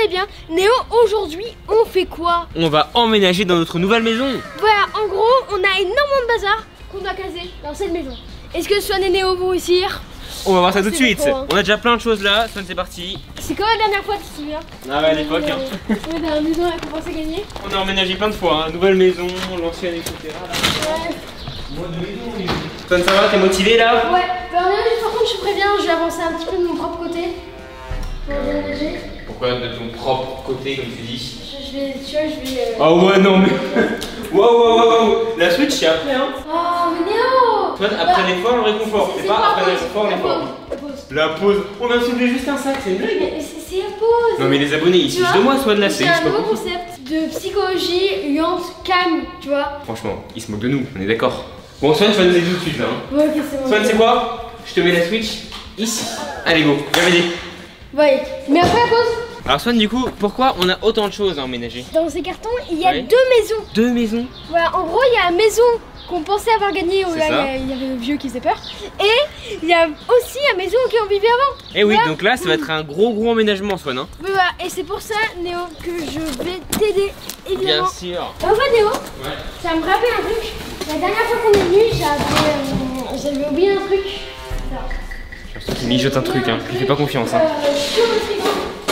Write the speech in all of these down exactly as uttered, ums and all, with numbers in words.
allez bien. Néo, aujourd'hui, on fait quoi? On va emménager dans notre nouvelle maison. Voilà, en gros, on a énormément de bazar qu'on doit caser dans cette maison. Est-ce que Swan et Néo vont réussir? On va voir ça tout de suite. Trop, hein. On a déjà plein de choses là. Swan, c'est parti. C'est comme la dernière fois, tu te souviens? Ah ouais, à l'époque. Hein. Ouais, dans la maison, elle a commencé à gagner. On a emménagé plein de fois. Hein. Nouvelle maison, l'ancienne, et cetera. Ouais. Moi de maison. Swan, ça va? T'es motivé là? Ouais. Bah, par contre, je préviens, je vais avancer un petit peu de mon propre côté. Pour bien nager. Pourquoi de ton propre côté, comme tu dis? Je, je vais, tu vois, je vais. Euh... Oh ouais, non mais. Waouh, waouh, waouh. La Switch, c'est après, hein. Oh, mais Néo! Toi, après bah, l'effort, le réconfort. C'est pas après l'effort, l'effort. La pause. La pause. On a soulevé juste un sac, c'est une blague. Mais c'est la pause. Non, mais les abonnés, ils fichent de moi, soit de la c'est un nouveau concept de psychologie, lente, calme, tu vois. Franchement, ils se moquent de nous, on est d'accord. Bon, Swan, tu vas nous aider tout de suite là. Hein. Ouais, ok, c'est bon. Swan, c'est quoi? Je te mets la Switch ici. Allez, go, viens m'aider. Ouais, mais après la pause. Alors, Swan, du coup, pourquoi on a autant de choses à emménager? Dans ces cartons, il y a ouais. deux maisons. Deux maisons? Voilà, en gros, il y a la maison qu'on pensait avoir gagnée où là, il y avait le vieux qui faisait peur. Et il y a aussi la maison où on vivait avant. Et oui, voilà. Donc là, ça va être un gros gros emménagement, Swan. Hein. Oui, voilà, et c'est pour ça, Néo, que je vais t'aider, évidemment. Bien sûr. En fait, Néo, ouais. ça me rappelle un truc. La dernière fois qu'on est venu, j'avais euh, oublié un truc. Il mijote un truc, hein. Je lui fais pas confiance. Hein. Euh, sur le frigo.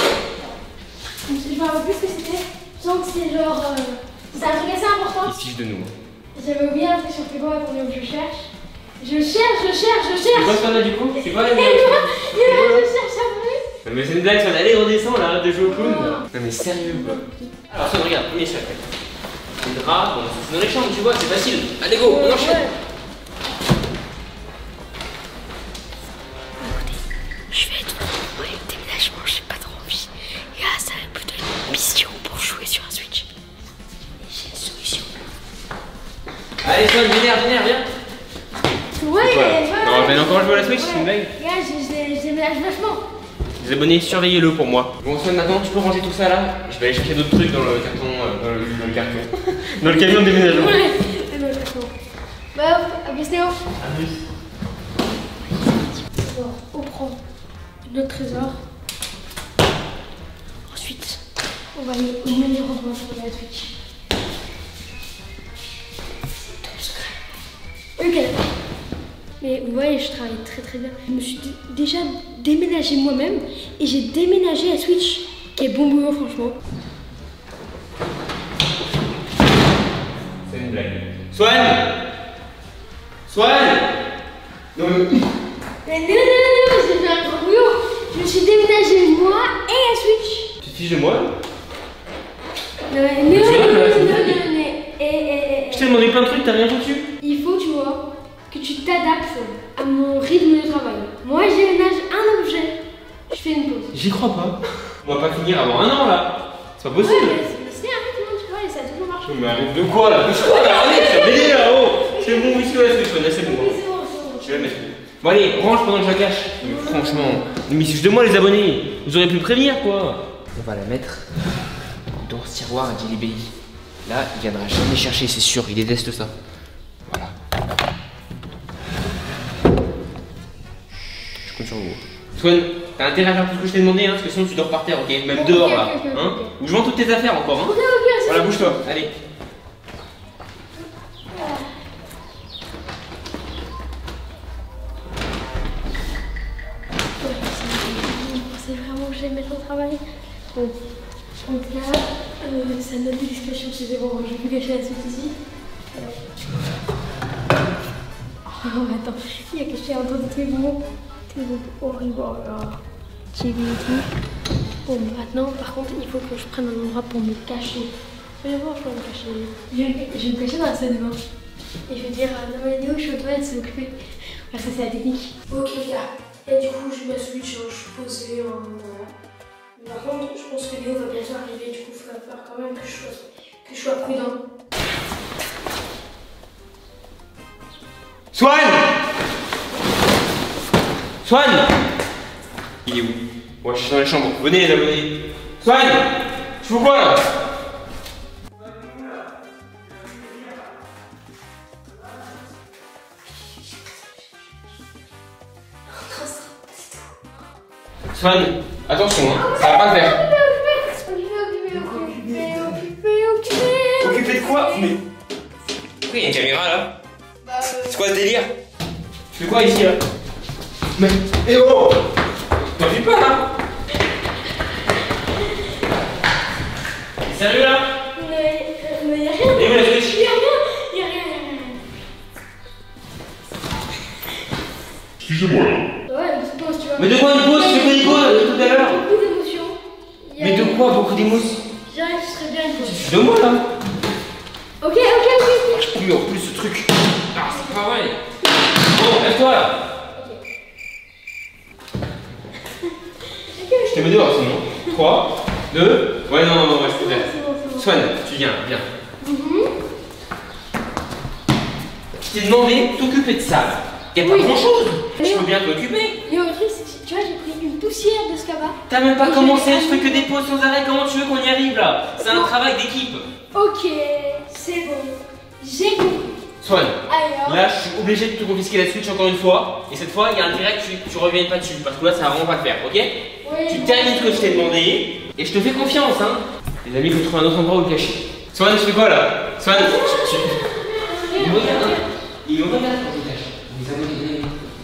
Je me rappelle plus ce que c'était. Je sens que c'est genre. Euh, c'est un truc assez important. Il fiche de nous. J'avais oublié un truc sur le frigo, attendez, je cherche. Je cherche, je cherche, je cherche. C'est quoi ce là du coup? C'est quoi la Et moi, je cherche après. Mais c'est une blague, Swan. Allez, redescends là, arrête de jouer au clown. Non, non mais sérieux quoi. Alors, Swan, regarde, premier sac. Le drap, bon, c'est dans les chambres, tu vois, c'est facile. Allez, go, on enchaîne. Ouais. Je vais être vraiment avec le déménagement, j'ai pas trop envie. Et là, ça va être plutôt une mission pour jouer sur un Switch. Et j'ai une solution. Allez, Swan, vénère, vénère, viens. Ouais, ouais. Non, mais encore jouer à la Switch, c'est une blague. Regarde, je déménage vachement. Les abonnés, surveillez-le pour moi. Bon, Swan, maintenant, tu peux ranger tout ça là. Je vais aller chercher d'autres trucs dans le carton. Euh, dans, le, dans le carton. Dans le camion de déménagement. Ouais, dans le carton. Bah, hop, à plus, Néo. À plus. Bon, on prend notre trésor. Ensuite, on va aller au menu rangement sur la Switch. Top secret. Ok. Mais vous voyez, je travaille très très bien. Je me suis déjà déménagé moi-même et j'ai déménagé la Switch, qui est bon boulot franchement. C'est une blague. Swan Swan Non mais... Mais non, non, non, j'ai fait un gros boulot. Je me suis déménagé moi et la Switch. Tu te fiches de moi? Non, mais non, non, non, non, non, mais... Eh, eh, eh. Je t'ai demandé plein de trucs, t'as rien foutu? Il faut, tu vois, que tu t'adaptes à mon rythme de travail. Moi, je déménage un objet, je fais une pause. J'y crois pas. On va pas finir avant un an là. C'est pas possible. Ouais, mais c'est un rythme, tu vois, et ça a toujours marché. Mais arrête de quoi là? Pousse quoi là? Allez, ça m'aider là, oh. C'est bon, ici, là, c'est bon, c'est bon. Oui, c'est bon, c'est bon. Je vais la mettre. Bon allez, range pendant que je la cache. Mais franchement, mais c'est de moi les abonnés. Vous auriez pu me prévenir quoi. On va la mettre dans ce tiroir à Jelly Belly. Là, il viendra jamais chercher, c'est sûr, il déteste ça. Voilà. Je compte sur vous. Swan, t'as intérêt à faire tout ce que je t'ai demandé, hein, parce que sinon tu dors par terre, ok? Même Bon, dehors okay, là. okay, okay, hein okay. Ou je vends toutes tes affaires encore, hein? Ok, ok, c'est voilà, bon. bouge-toi, allez. C'est vraiment que j'aime mettre au travail. Bon, donc là, euh, ça note d'expression, c'est bon, je vais plus cacher la suite ici. Oh, attends, il y a caché un truc de très bon. Très bon, horrible, oh là là. J'ai vu et tout. Bon, maintenant, par contre, il faut que je prenne un endroit pour me cacher. Je vais voir, je vais me cacher. Je vais, je vais me cacher dans la salle de bain. Et je vais dire, non mais Néo, je suis aux toilettes, c'est occupé. Voilà, ça c'est la technique. Ok les gars, et du coup j'ai ma Switch, hein, je suis posée, hein, voilà. Mais par contre, je pense que Néo va bientôt arriver, du coup il va falloir quand même que je sois, que je sois prudent. Swan Swan Il est où? Ouais, je suis dans les chambres. Venez les abonnés. Swan Tu fais quoi là? Swan, attention, hein, ça va pas le faire. Mais pourquoi il y a une caméra là? Bah, euh... C'est quoi ce délire? Tu fais quoi ici là? Mais. Eh oh! T'en fais pas là? Sérieux là? Mais. Mais y'a rien! Et où la flèche? Y'a rien! Y'a rien, y'a rien! Excusez-moi là. Ouais, une petite pause, tu vois. Mais de quoi une pause? Tu fais une pause depuis tout à l'heure? Beaucoup d'émotions. Mais de quoi beaucoup d'émotions? Je dirais que ce serait bien une pause. Tu te fous de moi là? Ok, ok, ok. Je pue en plus ce truc. Ah, c'est pas vrai. Bon, lève-toi là. Je te mets dehors sinon. trois, deux. Ouais, non, non, non, ouais, je peux faire. Swan, tu viens, viens. Mm-hmm. Je t'ai demandé de t'occuper de ça là. Y'a pas Oui. grand chose. Mais Je non. peux bien t'occuper. Et au truc, c'est que tu vois, j'ai pris une poussière de Scaba. T'as même pas Et commencé, j'ai- je fais que des pauses sans arrêt. Comment tu veux qu'on y arrive là? C'est un Non. travail d'équipe. Ok, c'est bon. J'ai compris. Swan, Alors. là je suis obligé de te confisquer la Switch encore une fois. Et cette fois, il y a intérêt que tu, tu reviennes pas dessus. Parce que là, ça va vraiment pas le faire, ok? Oui. Tu termines ce que je t'ai demandé. Et je te fais confiance, hein. Les amis, il faut trouver un autre endroit où le cacher. Swan, tu fais quoi là? Swan, tu. tu... Il me regarde, hein. Il me regarde quand je le cache. Les abonnés.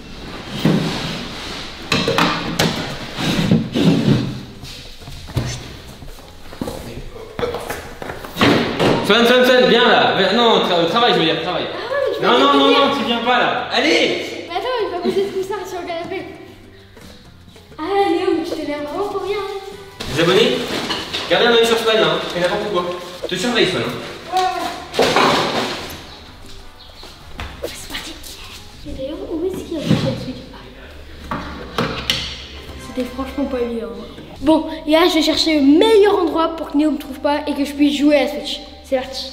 Swan, Swan, Swan, viens là. Viens- Non, tra travail, je veux dire, travail. Ah ouais, mais tu Non, peux non, pas non, dire. non, tu viens pas là. Allez! Mais attends, il va poser tout ça sur le canapé. Ah, Léo, mais tu t'énerves vraiment pour rien. Les abonnés, gardez un oeil sur Swan, hein. Fais n'importe quoi. Je te surveille, Swan. Hein. Ouais, ouais. C'est parti. Et d'ailleurs, où est-ce qu'il y a la Switch? C'était franchement pas évident. Bon, et là, je vais chercher le meilleur endroit pour que Néo me trouve pas et que je puisse jouer à la Switch. C'est parti.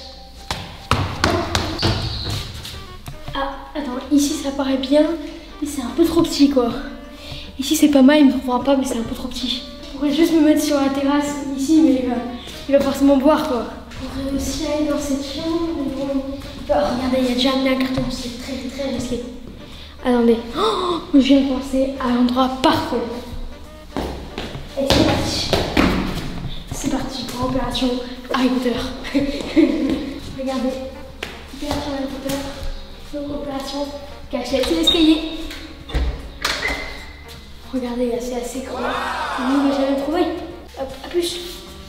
Ah, attends, ici ça paraît bien, mais c'est un peu trop petit quoi. Ici c'est pas mal, il me trouvera pas, mais c'est un peu trop petit. Je pourrais juste me mettre sur la terrasse ici, mais il va, il va forcément boire quoi. Je pourrais aussi aller dans cette chambre, mais bon. Oh, regardez, il y a déjà amené un carton, c'est très très risqué. Attendez, oh, je viens de penser à l'endroit parfait. Et c'est parti. C'est parti pour opération Harry Potter. Regardez, opération Harry Potter. Donc opération cachette, c'est l'escalier. Regardez, là c'est assez grand. Nous on va jamais le trouver. Hop, à plus.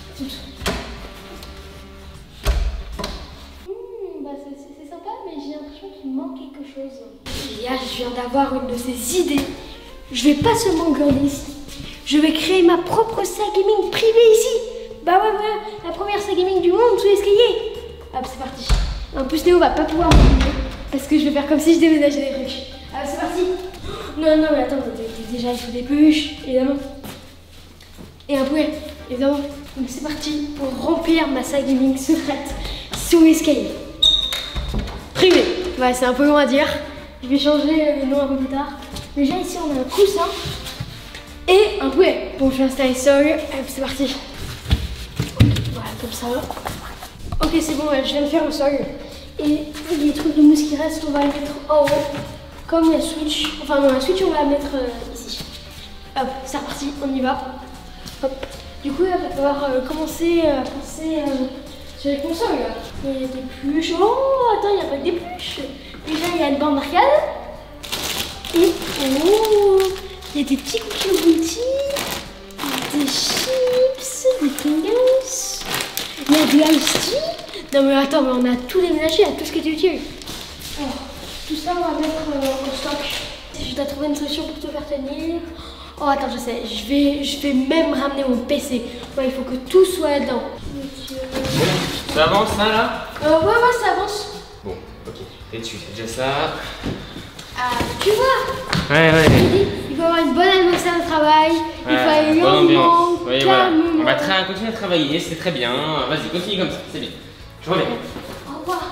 Mmh, bah c'est c'est sympa, mais j'ai l'impression qu'il manque quelque chose. Et là, je viens d'avoir une de ces idées. Je vais pas seulement garder ici. Je vais créer ma propre salle gaming privée ici. Bah ouais, ouais, la première salle gaming du monde sous l'escalier. Hop, c'est parti. En plus, Léo va pas pouvoir me filmer parce que je vais faire comme si je déménageais des trucs. Hop, c'est parti. Non, non, mais attends, déjà il faut des peluches, évidemment. Et un poulet, évidemment. Donc c'est parti pour remplir ma salle gaming secrète sous l'escalier. Privé. Ouais, c'est un peu long à dire. Je vais changer le nom un peu plus tard. Déjà ici on a un coussin et un poulet. Bon, je vais installer ça. Hop, c'est parti. Voilà, comme ça. Ok, c'est bon, ouais, je viens de faire le sol. Et les trucs de mousse qui restent, on va les mettre en haut. Comme la Switch. Enfin, non, la Switch, on va la mettre euh, ici. Hop, c'est reparti, on y va. Hop. Du coup, il va falloir euh, commencer à penser euh, sur les consoles. Là. Il y a des pluches. Oh, attends, il n'y a pas que des pluches. Déjà, il y a une bande d'arcade. Et oh, il y a des petits cookies au bounty, des chips, des Pringles. Il y a du ice tea. Non mais attends, mais on a tout déménagé, à tout ce qui est utile. Alors, tout ça on va mettre euh, en stock. Je dois trouver une solution pour te faire tenir. Oh attends, je sais, je vais, je vais même ramener mon P C. Ouais, il faut que tout soit dedans. Bon, ça avance ça là? Euh, ouais, ouais, ça avance. Bon, ok, t'es dessus, c'est déjà ça. Ah, tu vois, Ouais, ouais. je dis, il faut avoir une bonne atmosphère de travail. Il faut aller bonne ambiance. lentement, Oui, voilà. calmement. On va tra- continuer à travailler, c'est très bien. Vas-y, continue comme ça, c'est bien. Je reviens. Au revoir.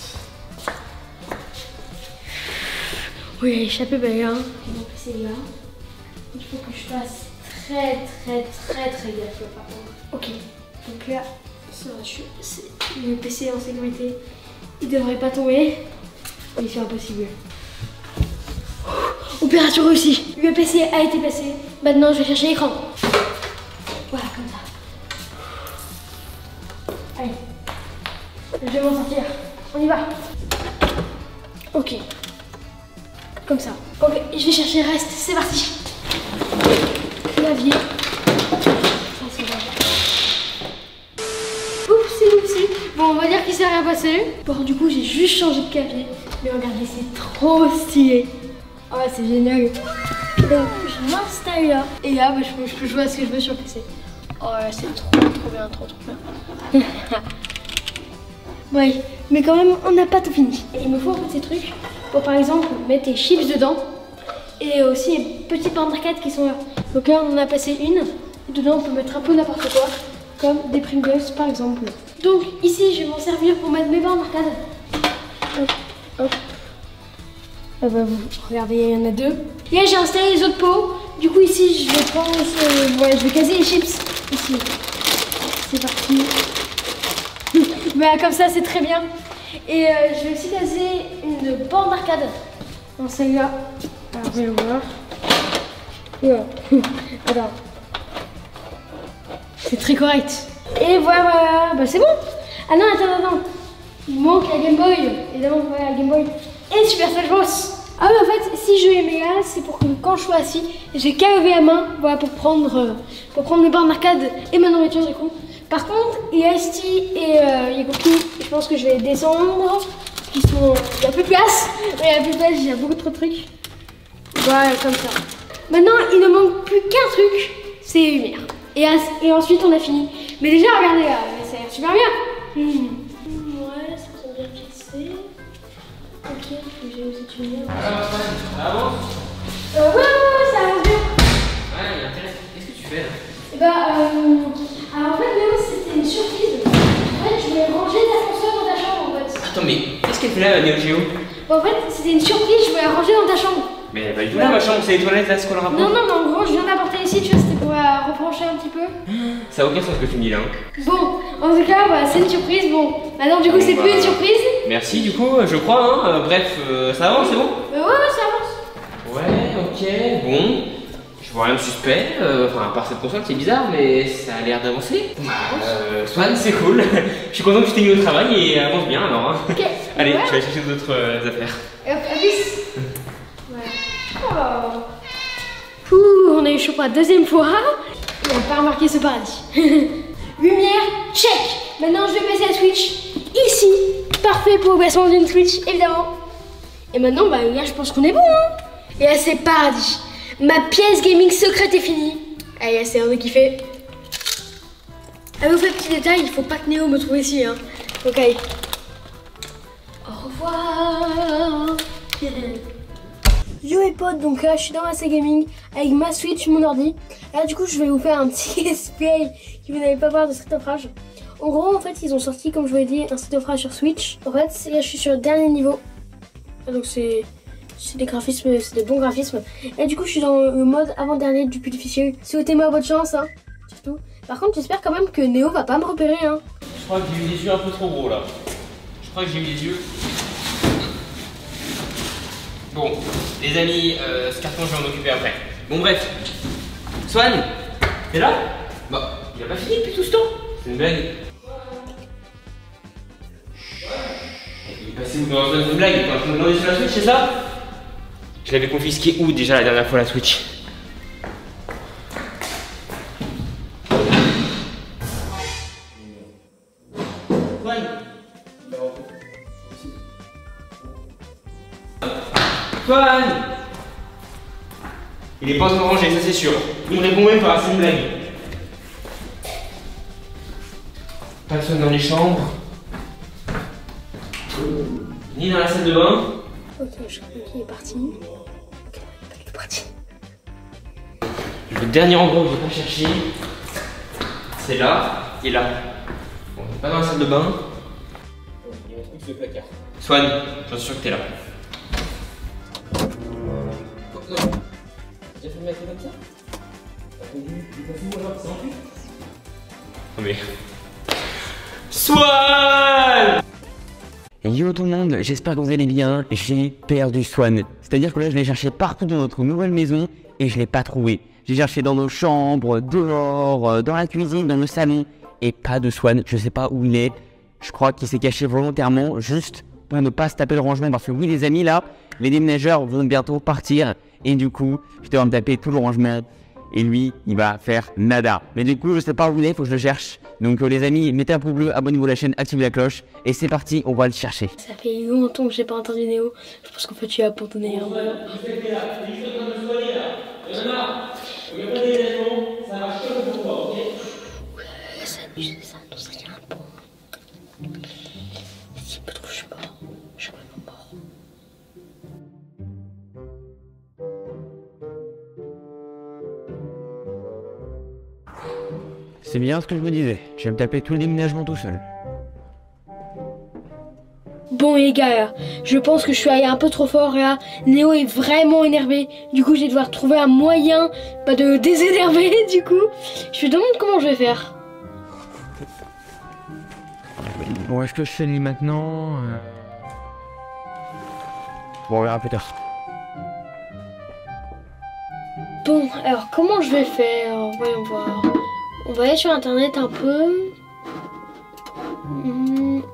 Oui, il a échappé, bah là. Mon P C est là. Il faut que je fasse très, très, très, très gaffe là, par contre. Ok, donc là, ça va, je, c'est- le P C est en sécurité. Il devrait pas tomber. Mais c'est impossible. Opération réussie. Le P C a été passé. Maintenant, je vais chercher l'écran. Voilà, comme ça. Allez. Je vais m'en sortir. On y va. Ok. Comme ça. Ok, je vais chercher le reste. C'est parti. Clavier. Ça, c'est vrai. Oupsie, oupsie. Bon, on va dire qu'il s'est rien passé. Bon, du coup, j'ai juste changé de clavier. Mais regardez, c'est trop stylé. Oh, c'est génial. Donc, je m'installe là. Et là, bah, je, peux, je peux jouer à ce que je veux sur le P C. Oh, c'est trop, trop bien, trop, trop bien. Ouais, mais quand même, on n'a pas tout fini. Et il me faut en fait ces trucs pour, par exemple, mettre des chips dedans. Et aussi les petites bandes d'arcade qui sont là. Donc là, on en a passé une. Et dedans, on peut mettre un peu n'importe quoi. Comme des Pringles, par exemple. Donc ici, je vais m'en servir pour mettre mes bandes d'arcade. Hop, hop. Ah bah, vous regardez, il y en a deux. Et là, j'ai installé les autres pots. Du coup, ici, je vais prendre... Euh, ouais, je vais caser les chips. Ici. C'est parti. Bah, comme ça, c'est très bien. Et euh, je vais aussi caser une bande d'arcade dans celle-là. Alors, je vais le voir. Voilà. Alors. C'est très correct. Et voilà, voilà. Bah, c'est bon. Ah non, attends, attends. Il manque la Game Boy. Évidemment, voilà, la Game Boy. Et Super Smash Bros. Ah mais en fait, si je les mets là, c'est pour que quand je sois assis, j'ai qu'à lever la main, voilà, pour prendre, euh, pour prendre mes bornes d'arcade et ma nourriture du coup. Par contre, Esti et euh, Yegoki, je pense que je vais les descendre, qui sont, il n'y a plus de place, il n'y a plus de place, il y a beaucoup trop de trucs. Voilà, comme ça. Maintenant, il ne manque plus qu'un truc, c'est les lumières. Et, et ensuite, on a fini. Mais déjà, regardez là, ça a l'air super bien. Mmh. Ouais, ça semble bien fixé. Ok, j'ai aussi tué. Alors, ça avance? Euh, ouais, ouais, ouais, ça avance bien. Ouais, il est intéressant. Qu'est-ce que tu fais là? Et bah, euh, alors en fait, Léo, c'était une surprise. En fait, je voulais ranger l'ascenseur dans ta chambre en fait. Attends, mais qu'est-ce qu'elle fait là, Neo Geo? Bon, en fait, c'était une surprise, je voulais la ranger dans ta chambre. Mais elle va du tout là, ma chambre, c'est les toilettes là, ce qu'on le rapport. Non, non, mais en gros, je viens d'apporter ici, tu vois, c'était pour la rebrancher un petit peu. Ça a aucun sens ce que tu me dis là. Hein. Bon, en tout cas, bah, c'est une surprise. Bon, maintenant, du coup, Bon, c'est bah, plus une surprise. Merci, du coup, je crois. Hein. Euh, bref, euh, ça avance, c'est bon? Mais ouais, ouais, ça avance. Ouais, ok, bon. Je vois rien de suspect. Euh, enfin, à part cette console, c'est bizarre, mais ça a l'air d'avancer. Euh, Swan, c'est cool. Je suis content que tu t'es mis au travail et avance bien alors. Hein. Ok. Allez, ouais. je vais aller chercher d'autres euh, affaires. Et hop, à plus. Ouais. Oh. Pouh, on a eu chaud pour la deuxième fois. On n'a pas remarqué ce paradis. Lumière, check. Maintenant, je vais passer la Switch ici. Parfait pour le placement d'une Switch, évidemment. Et maintenant, bah là, je pense qu'on est bon. Hein. Et là, c'est paradis. Ma pièce gaming secrète est finie. Allez, c'est l'heure de kiffer. Ah, vous faites petit détail, il faut pas que Néo me trouve ici. Hein. Donc, allez. Au revoir. Yo les potes, donc là je suis dans ma C Gaming avec ma Switch, mon ordi. Là du coup je vais vous faire un petit gameplay que vous n'allez pas voir de Street of Rage. En gros en fait ils ont sorti, comme je vous l'ai dit, un Street of Rage sur Switch. En fait là je suis sur le dernier niveau. Donc c'est des graphismes, c'est des bons graphismes. Et du coup je suis dans le mode avant-dernier du plus difficile. Souhaitez-moi bonne chance hein, surtout. Par contre j'espère quand même que Néo va pas me repérer hein. Je crois que j'ai eu des yeux un peu trop gros là. Je crois que j'ai eu des yeux. Bon, les amis, euh, ce carton je vais m'en occuper après. Bon bref, Swan, t'es là? Bah, il a pas fini depuis tout ce temps. C'est une blague. Il est passé où dans une blague? Il est en train de demander sur la Switch, c'est ça? Je l'avais confisqué où déjà la dernière fois la Switch? Swan. Swan! Il est pas en train de ranger, ça c'est sûr. Il me répond même pas, c'est une blague. Personne dans les chambres. Ni dans la salle de bain. Ok, je crois qu'il est parti. Ok, il est parti. Le dernier endroit où je vais pas chercher, c'est là et là. Bon, on est pas dans la salle de bain. Il y a un truc sur le placard. Swan, j'en suis sûr que t'es là. J'ai fait mettre comme ça? Non mais... Swan! Yo tout le monde, j'espère que vous allez bien. J'ai perdu Swan. C'est-à-dire que là je l'ai cherché partout dans notre nouvelle maison et je l'ai pas trouvé. J'ai cherché dans nos chambres, dehors, dans la cuisine, dans le salon et pas de Swan. Je sais pas où il est. je crois qu'il s'est caché volontairement juste pour ne pas se taper le rangement. Parce que oui les amis, là, les déménageurs vont bientôt partir. Et du coup, je dois me taper tout le rangement. Et lui, il va faire nada. Mais du coup, je sais pas où il est, faut que je le cherche. Donc euh, les amis, mettez un pouce bleu, abonnez-vous à la chaîne, activez la cloche. Et c'est parti, on va le chercher. Ça fait longtemps que j'ai pas entendu Néo. Je pense qu'en fait tu as abandonné. Hein, voilà. Ça amuse, ça annonce rien bon. S'il me trouve, je suis mort. Je suis vraiment mort. C'est bien ce que je me disais. Je vais me taper tout le déménagement tout seul. Bon les gars, là, je pense que je suis allé un peu trop fort là. Néo est vraiment énervé. Du coup, je vais devoir trouver un moyen bah, de le désénerver. Du coup, je me demande comment je vais faire. Bon, est-ce que je fais lui maintenant euh... Bon, on verra plus tard. Bon, alors comment je vais faire? Voyons voir. On va aller sur internet un peu. Hmm.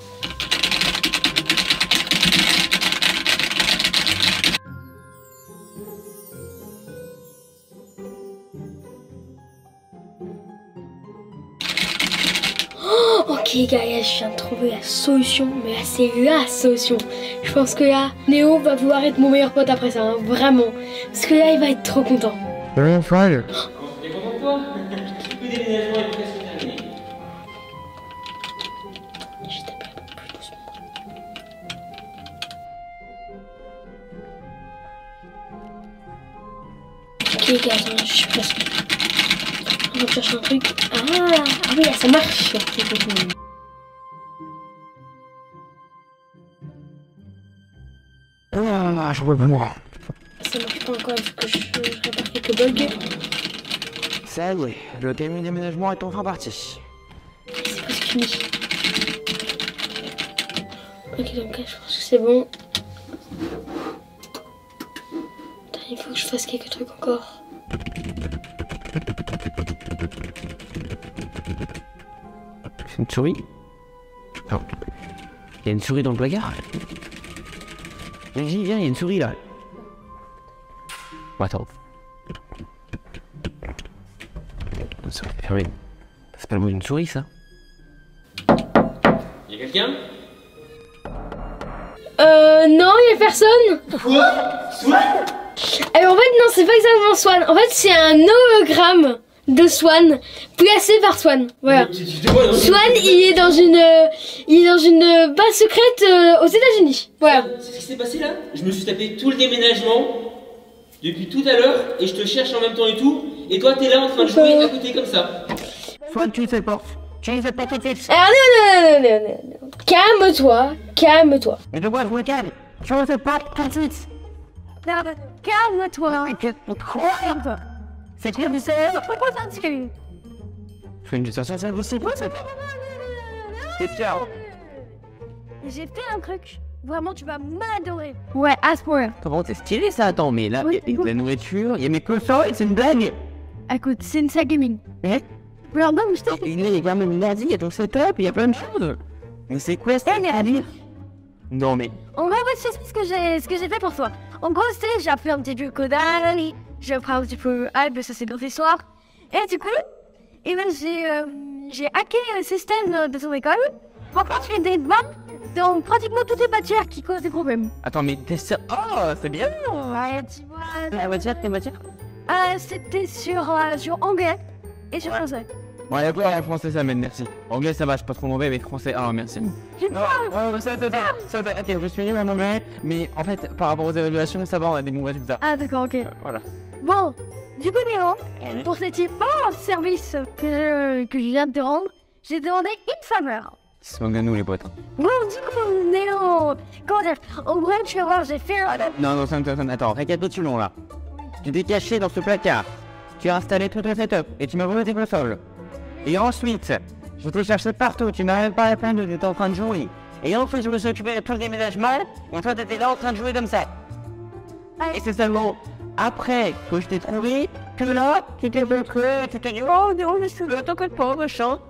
Oh, ok gars, je viens de trouver la solution, mais là c'est la solution. Je pense que là, Néo va vouloir être mon meilleur pote après ça, hein, vraiment. Parce que là, il va être trop content. Salut, frère. T'es content de toi? Le déménagement est presque terminé. J'ai tapé un peu plus doucement. Ok gars, attends, je suis presque. On va chercher un truc. Ah, ah oui, là ça marche. Ah, je vois pas moi. Ça marche pas encore, il faut que je, je répare quelques bugs. Ça oui, le terme déménagement est enfin parti. C'est presque fini. Ok, donc là, je pense que c'est bon. Attends, il faut que je fasse quelques trucs encore. C'est une souris? Non. Il y a une souris dans le placard. Viens, viens, il y a une souris là. Bon, attends. Ça va fermer. C'est pas le mot d'une souris ça? Y'a quelqu'un? Euh, non, il y a personne. Quoi? Swan? Alors en fait, non, c'est pas exactement Swan. En fait, c'est un hologramme de Swan, placé par Swan. Voilà. Tu, tu te vois dans Swan, il est dans une, euh, il est dans une base secrète euh, aux États-Unis. Voilà. C'est ce qui s'est passé là? Je me suis tapé tout le déménagement depuis tout à l'heure et je te cherche en même temps et tout. Et toi, t'es là en train de jouer à côté comme ça. Soit tu ne sais pas. Tu ne sais pas tout de suite. Alors non, non, non, non, non, non. Calme-toi, calme-toi. Mais de quoi je me calme? Tu ne sais pas tout de suite. Non, non, calme-toi. Calme-toi. C'est clair du cerf. Pourquoi ça te fait? Je fais une ça, ça, ça, c'est quoi ça? C'est ciao. J'ai fait un truc. Vraiment, tu vas m'adorer. Ouais, à ce point. Comment c'est stylé ça? Attends, mais là, il Oui, y a de la nourriture, il y a mes cossins et c'est une blague. Écoute, c'est une saga gaming. Hein? Alors, non, je t'en Il est quand même une nazi, il y a ton setup, il y a plein de choses. Mais c'est quoi ça? À dire? Non mais. On va voir ce que j'ai ce que j'ai fait pour toi. En gros, c'est j'ai appris un petit peu codage, je prends un petit peu ah, ben ça c'est d'autres histoires. Et du coup, et ben j'ai euh, j'ai hacké le système de ton école pour construire des maps dans pratiquement toutes les matières qui causent des problèmes. Attends, mais t'es sûr? Oh, c'est bien. Ouais, tu vois. La voiture, tes voitures? Euh, c'était sur euh, sur anglais et sur français. Ouais, d'accord, la français ça m'aide, merci. Anglais ça va, je suis pas trop mauvais, mais français, ah merci. Non, oh, ça, ça, ça, ça, ça, ok, je suis nul en anglais, mais en fait, par rapport aux évaluations, ça va, on a des bons résultats. Ah d'accord, ok. Euh, voilà. Bon, du coup Néo, pour cet immense service que je, que je viens de te rendre, j'ai demandé une faveur. Ils se moquent de nous les potes. Bon, du coup Néo, comment dire, en vrai tu vas voir, j'ai fait un... Non, non, attends, attends, attends, récapitulons là. Tu t'es caché dans ce placard, tu as installé tout le setup, et tu m'as volé tes consoles. Et ensuite, je te cherchais partout, tu n'arrives pas à répondre, tu étais en train de jouer. Et ensuite, je me suis occupé de tout le déménagement, et toi, t'étais là en train de jouer comme ça. Et c'est seulement après que je t'ai trouvé, que là, tu t'es montré, tu t'es dit, oh non, je suis là, t'inquiète pas, machin.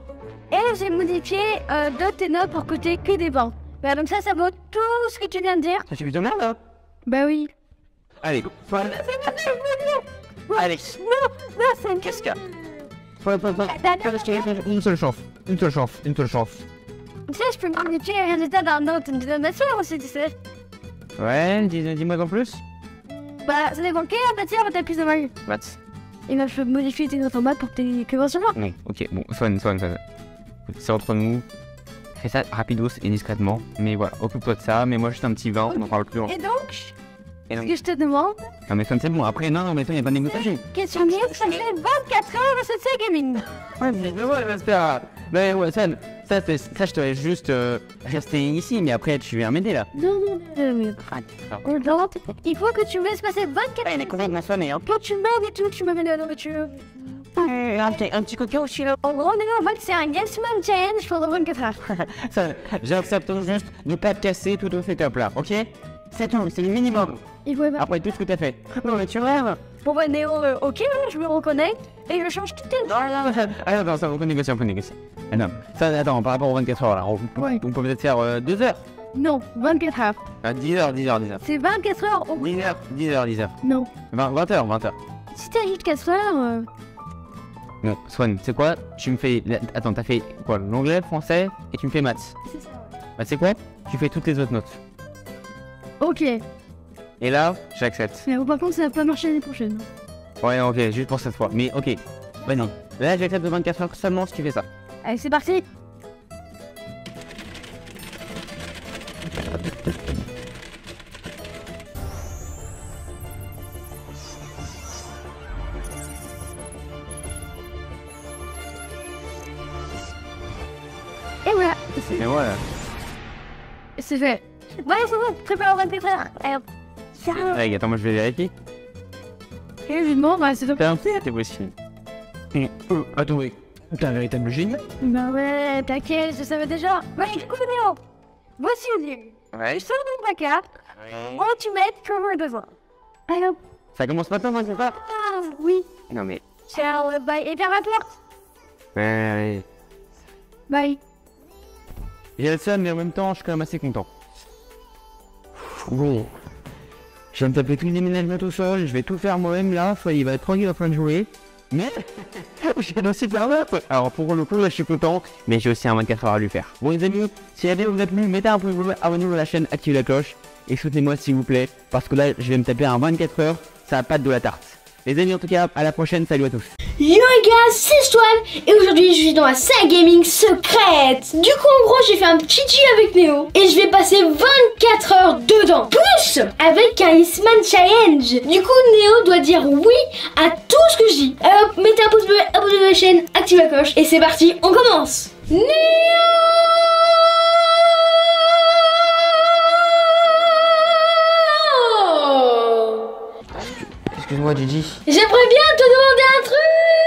Et j'ai modifié euh, deux tes notes pour côté que des bancs. Bah, donc ça, ça vaut tout ce que tu viens de dire. Ça suffit de merde là. Bah oui. Allez, Swan. Allez. Non, non, c'est une Qu'est-ce qu'il y a Swan, Swan, Swan. Une seule chance. Une seule chance. Une seule chance. Tu sais, je peux modifier le résultat d'un autre une dénomination aussi, tu sais. Ouais, dis- dis-moi en plus. Bah, ça dépend quelle matière t'as plus de mal. Maths. Et bah, je peux modifier tes notes en maths pour tes conventionnements. Non, ok, bon, Swan, Swan, Swan. C'est entre nous. Fais ça rapidos et discrètement. Mais voilà, occupe-toi de ça. Mais moi, juste un petit vin, on en parle plus. Et donc, Et ce donc... que je te demande, Non, mais Swan, c'est bon. Après, non, non, mais Swan, il n'y a pas de négociation. question mille, ça fait vingt-quatre heures de cette gaming. Ouais, mais ouais, j'espère. Mais ouais, Swan, ça, c'est- ça, je te laisse juste euh, rester ici. Mais après, tu viens m'aider là. Non, non, non, non. Ah, d'accord. Donc, il faut que tu me laisses passer vingt-quatre Ouais, il est complètement sonné, hein. Quand tu meurs et tout, tu me mets de la nourriture. Euh, Un petit, un petit coca aussi là. En gros, non, non, c'est un Yes Man Challenge pendant vingt-quatre heures. Ça, j'accepte juste ne pas te casser tout au setup là, ok? C'est tout, c'est le minimum. Il faut pas. Après tout ce que t'as fait. Non, mais tu rêves. Bon, bah, Néo, euh, ok, je me reconnecte et je change toutes tes notes. Non, non, non, ah, non, ça, on peut négocier, on peut négocier. Ah, non, ça, attends, par rapport aux vingt-quatre heures là, on, Ouais. on peut peut-être faire euh, deux heures. Non, vingt-quatre heures. Ah, dix heures, dix heures, dix heures. C'est vingt-quatre heures au dix heures, dix heures, dix heures. Non. vingt, vingt heures, vingt heures. Si t'ajoutes quatre heures, euh, Non, Swan, c'est quoi? Tu me fais. la- Attends, t'as fait quoi? L'anglais, le français et tu me fais maths. c'est ça. Bah, c'est quoi? Tu fais toutes les autres notes. Ok. Et là, j'accepte. Mais par contre, ça va pas marcher l'année prochaine. Ouais, ok, juste pour cette fois. Mais ok. Bah non. Là, j'accepte de vingt-quatre heures seulement si tu fais ça. Allez, c'est parti. Et voilà, Et voilà. c'est fait. Ouais, c'est bon, prépare au vingt-quatre heures. Allez, hop. Ça. Allez, attends, moi je vais vérifier. Et évidemment, bah, c'est top. C'est un fait, c'est possible. Et, euh, attends, oui. T'es un véritable génie. Bah ouais, t'inquiète, je savais déjà. Ouais, écoute, Néo. Voici le lieu. Ouais. Je sors mon placard. Moi, tu mets comme un besoin. Allez, hop. Ça commence maintenant, t'inquiète pas. Ah, oui. Non mais. Ciao, bye. Et ferme la porte. Ouais, ouais. Bye. J'ai le seum, mais en même temps, je suis quand même assez content. Bon. Je vais me taper tout le déménagement tout seul, je vais tout faire moi-même là, soit il va être tranquille en train de jouer. Mais j'ai aussi faire l'autre. Alors pour le coup, là je suis content, mais j'ai aussi un vingt-quatre heures à lui faire. Bon les amis, si la vidéo vous a plu, mettez un pouce bleu, abonnez-vous à la chaîne, activez la cloche et soutenez-moi s'il vous plaît, parce que là je vais me taper un vingt-quatre heures, ça va pas être de la tarte. Les amis en tout cas, à la prochaine, salut à tous. Yo les gars, c'est Swan et aujourd'hui je suis dans la salle gaming secrète. Du coup en gros j'ai fait un petit deal avec Néo et je vais passer vingt-quatre heures dedans. Plus avec un Isman Challenge. Du coup Néo doit dire oui à tout ce que je dis. Alors mettez un pouce bleu, abonnez-vous à la chaîne, activez la cloche et c'est parti, on commence. Néo! Excuse-moi, Gigi. J'aimerais bien te demander un truc.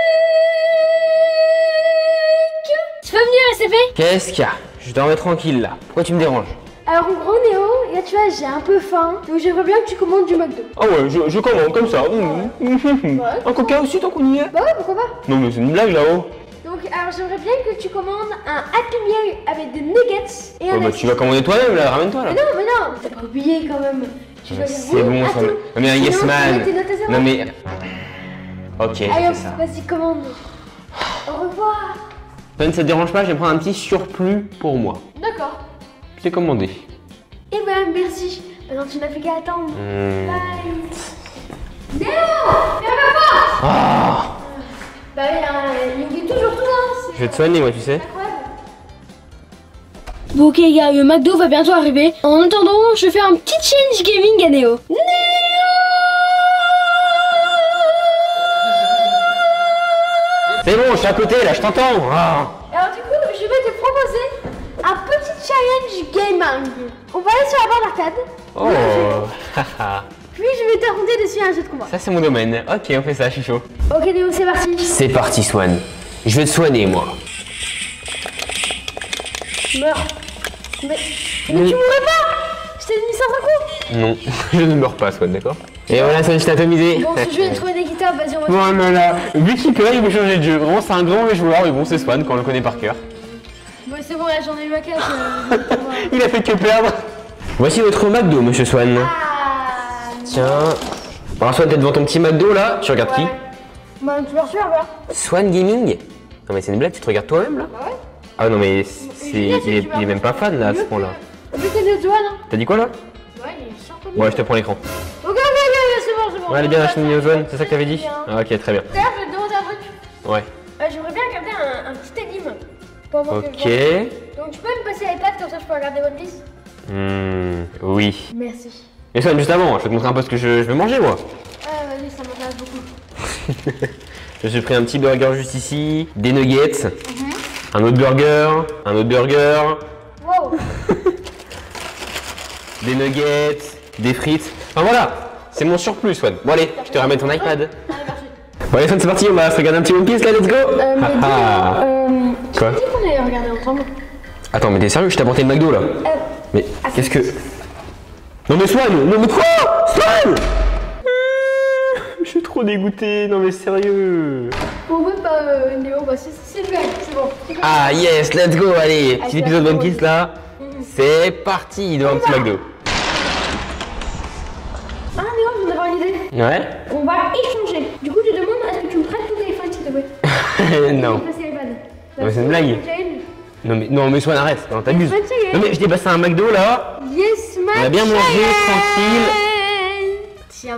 Tu peux venir S F P? Qu'est-ce qu'il y a? Je dormais tranquille là. Pourquoi tu me déranges? Alors en gros Néo, là tu vois j'ai un peu faim, donc j'aimerais bien que tu commandes du McDo. Ah ouais, je, je commande comme ça. Mmh. Un coca aussi tant qu'on y est? Bah ouais, pourquoi pas. Non mais c'est une blague là-haut. Donc alors j'aimerais bien que tu commandes un Happy Meal avec des nuggets et un Ouais, bah ice. tu vas commander toi-même là, ramène-toi là. Mais non, mais non, t'as pas oublié quand même. Tu dois dire C'est oui bon à ça. tout. Non mais un Sinon, yes tu man. mets tes notes à zéro. Non mais. Ok, je Allez fais hop, ça. vas-y commande. Au revoir. Toi, ça te dérange pas, je vais prendre un petit surplus pour moi. D'accord. Je t'ai commandé. Eh ben merci. Maintenant tu n'as plus qu'à attendre. Mmh. Bye. Néo, viens ma porte. Ah, Bah oui, hein, il oublie toujours tout hein. je vais te soigner moi, tu sais. Bon ok les gars, le McDo va bientôt arriver. En attendant, je vais faire un petit change gaming à Néo. Néo! C'est bon, je suis à côté là, je t'entends. Ah. Alors du coup, je vais te proposer un petit challenge gaming. On va aller sur la barre d'arcade. Oh, haha. Puis je vais t'affronter dessus un jeu de combat. Ça c'est mon domaine. Ok, on fait ça, je suis chaud. Ok Néo, c'est parti. C'est parti, Swan. Je vais te soigner moi. Meurs. Mais, mais tu mourrais pas. Je t'ai mis ça d'un coup. Non, je ne meurs pas, Swan, d'accord? Et voilà, Swan, je t'ai atomisé. Bon, ce jeu est trop équitable, vas-y on va. Bon, là, là, vu qu'il peut, il veut changer de jeu. Vraiment, c'est un grand joueur, mais bon, c'est Swan quand on le connaît par cœur. Bon, c'est bon, là, j'en ai eu ma cache. Euh, Il a fait que perdre. Voici votre McDo, monsieur Swan. ah, Tiens. Alors Swan, t'es devant ton petit McDo là. Tu regardes ouais. Bah, tu me reçois, voilà. qui? Swan Gaming. Non mais c'est une blague, tu te regardes toi-même là? Bah ouais. Ah non mais c'est, il, est, il est même pas fan là à ce point là. Vu que t'es de Johan, hein. T'as dit quoi là? Ouais, il est sorti. Ouais, je te prends l'écran. Ok, ok, ok, c'est bon, c'est bon. Ouais, elle est bien la cheminée aux Johan, c'est ça que t'avais dit? Ah ok, très bien. D'ailleurs, je vais te demander un truc. Ouais. Euh, J'aimerais bien regarder un, un petit énigme. Pour avoir que Ok. je vois. Donc, tu peux me passer l'iPad comme ça je peux regarder One Piece? Hmm, oui. Merci. Et Swan, juste avant, je vais te montrer un peu ce que je, je vais manger moi. Ah, vas-y, ça m'intéresse beaucoup. Je me suis pris un petit burger juste ici, des nuggets, Mm-hmm. un autre burger, un autre burger, Wow. des nuggets, des frites. Enfin voilà, c'est mon surplus Swan. Bon allez, je te ramène ton iPad. Allez, merci. Bon allez Swan, c'est parti, on va se regarder un petit One Piece là, let's go. Euh, mais Ah, dis, ah. euh, tu Quoi? m'as dit qu'on allait regarder ensemble. Attends, mais t'es sérieux, je t'ai apporté le McDo là. Euh, Mais qu'est-ce que... Non mais Swan, non mais quoi? Swan. Je suis trop dégoûté, non mais sérieux. bon, ouais, bah, euh, Néo, bah, c'est c'est le mec, c'est bon. C'est bon. Ah yes, let's go, allez, petit Allez, épisode allez, One Piece là. C'est parti devant un petit McDo. Ah, Néo, je viens d'avoir une idée. Ouais. On va échanger. Du coup, je te demande à ce que tu me prêtes ton téléphone, s'il te plaît. Non. Je vais passer l'iPad. Non, mais c'est une blague. Non mais, non mais Swan, arrête, non t'abuses. Yes, Mathieu. Non mais je t'ai passé un McDo là. Yes, ma On a bien mangé, tranquille. Tiens,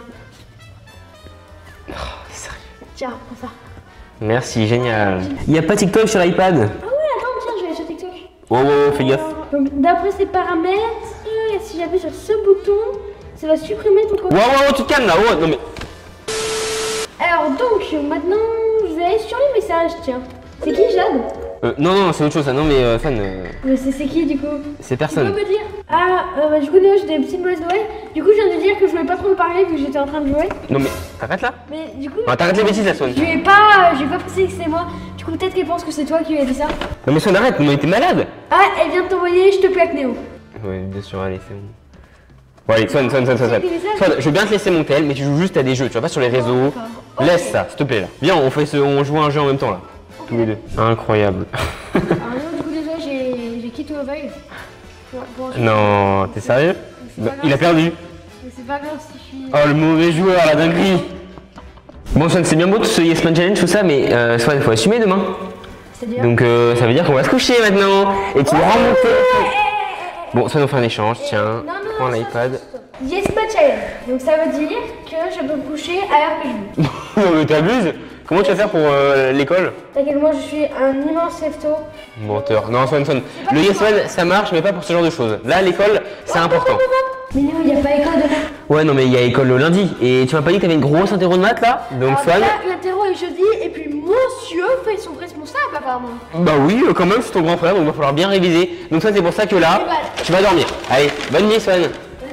Sérieux. tiens, prends ça. Merci, génial. Il n'y a pas TikTok sur l'iPad. Ah ouais, attends, tiens, je vais aller sur TikTok. Oh, oh, fais gaffe. Donc, d'après ces paramètres, euh, si j'appuie sur ce bouton, ça va supprimer ton compte. Wow, wow, wow, tu te calmes là, oh, non mais... Alors donc, maintenant, je vais aller sur les messages, tiens. C'est qui, Jade? Euh, non, non, c'est autre chose ça, non mais euh, fan, euh, Mais c'est c'est qui, du coup? c'est Tu peux personne. me dire? Ah, euh, bah, du coup, Néo, j'ai des petites mauvaises nouvelles. Du coup, je viens de dire que je voulais pas trop me parler vu que j'étais en train de jouer. Non mais, t'arrêtes là? Mais du coup, Non, t'arrêtes les bêtises là, Swan. je lui ai pas, je lui ai pas précisé que c'est moi. Du coup, peut-être qu'elle pense que c'est toi qui lui as dit ça. Non mais Swan, arrête, non mais t'es malade. Ah, elle vient de t'envoyer, je te plaque, Néo. Ouais, bien sûr, allez, c'est bon. Bon allez, Swan, Swan, Swan, Swan, Swan. Des messages. Swan, je veux bien te laisser mon tel, mais tu joues juste à des jeux, tu vas pas sur les réseaux. D'accord. Ok. Laisse ça, s'il te plaît là. Viens, on fait ce, on joue à un jeu en même temps là. Tous les deux. Incroyable. Alors, Néo, du coup, déjà, j'ai j'ai quitté au veille. Bon, je- Non, t'es sérieux? C'est pas Il a grave. perdu. Mais c'est pas grave si je suis. Oh le mauvais joueur, la dinguerie. Bon Swan, c'est bien beau tout ce Yes Man Challenge, tout ça, mais euh, Swan, faut assumer demain. C'est-à-dire. Donc euh, ça veut dire qu'on va se coucher maintenant. Et tu vas remonter. Bon, Swan, on fait un échange, tiens. Non, non, Prends non, l'iPad. Yes, ma challenge. Donc ça veut dire que je peux me coucher à l'heure que je veux. Non mais t'abuses. Comment tu vas faire pour euh, l'école? T'inquiète, moi je suis un immense lefto. Menteur. Non, Swan, Swan. Le Yes Man, ça marche, mais pas pour ce genre de choses. Là, l'école, c'est important. Mais non, il n'y a pas école demain. Ouais, non, mais il y a école le lundi. Et tu m'as pas dit que t'avais une grosse interro de maths là? Donc Alors Swan. là, l'interro est jeudi et puis monsieur fait son responsable apparemment. Bah oui, euh, quand même, c'est ton grand frère, donc il va falloir bien réviser. Donc Swan, c'est pour ça que là, Et bah, tu vas dormir. Allez, bonne nuit Swan.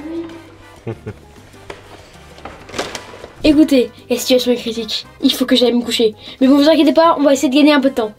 Écoutez, la situation est critique. Il faut que j'aille me coucher. Mais vous vous inquiétez pas, on va essayer de gagner un peu de temps.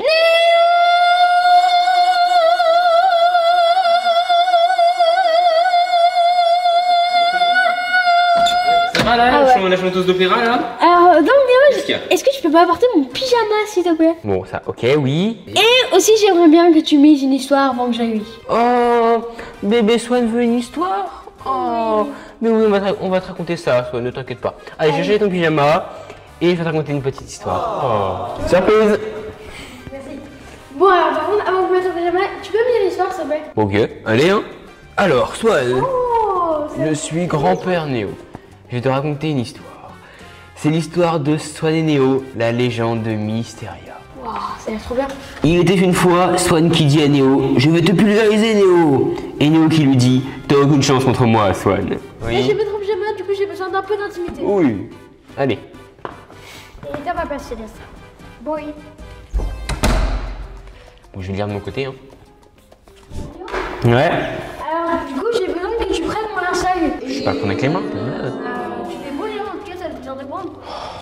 Ça va là, Ah ouais. je suis la chanteuse d'opéra là? Alors, donc, Qu'est-ce qu'il y Néo, a est-ce que tu peux pas apporter mon pyjama s'il te plaît? Bon, ça, ok, oui. Et aussi, j'aimerais bien que tu mises une histoire avant que j'aille au lit. Oh, bébé Swan veut une histoire? Oh, mais oui, on va te, on va te raconter ça, Swan, ne t'inquiète pas. Allez, j'ai ton pyjama et je vais te raconter une petite histoire. Oh, surprise! Merci. Bon, alors par contre, avant que je mette ton pyjama, tu peux me lire l'histoire s'il te plaît? Ok, allez, hein. Alors, Swan, Oh, c'est- je suis grand-père Néo. Je vais te raconter une histoire. C'est l'histoire de Swan et Néo, la légende de Mysteria. Wow, ça a l'air trop bien. Il était une fois Swan qui dit à Néo, je vais te pulvériser Néo. Et Néo qui lui dit, t'as aucune chance contre moi Swan. Mais j'ai pas trop pyjama, du coup j'ai besoin d'un peu d'intimité. Oui. Allez. Et dans ma place, c'est ça. Bon, oui. Bon, je vais lire de mon côté. Hein. Ouais. Alors, du coup, j'ai besoin que tu prennes mon linceul. Je sais pas prendre avec les mains. Euh, tu fais beau lire, en tout cas, ça te vient de prendre.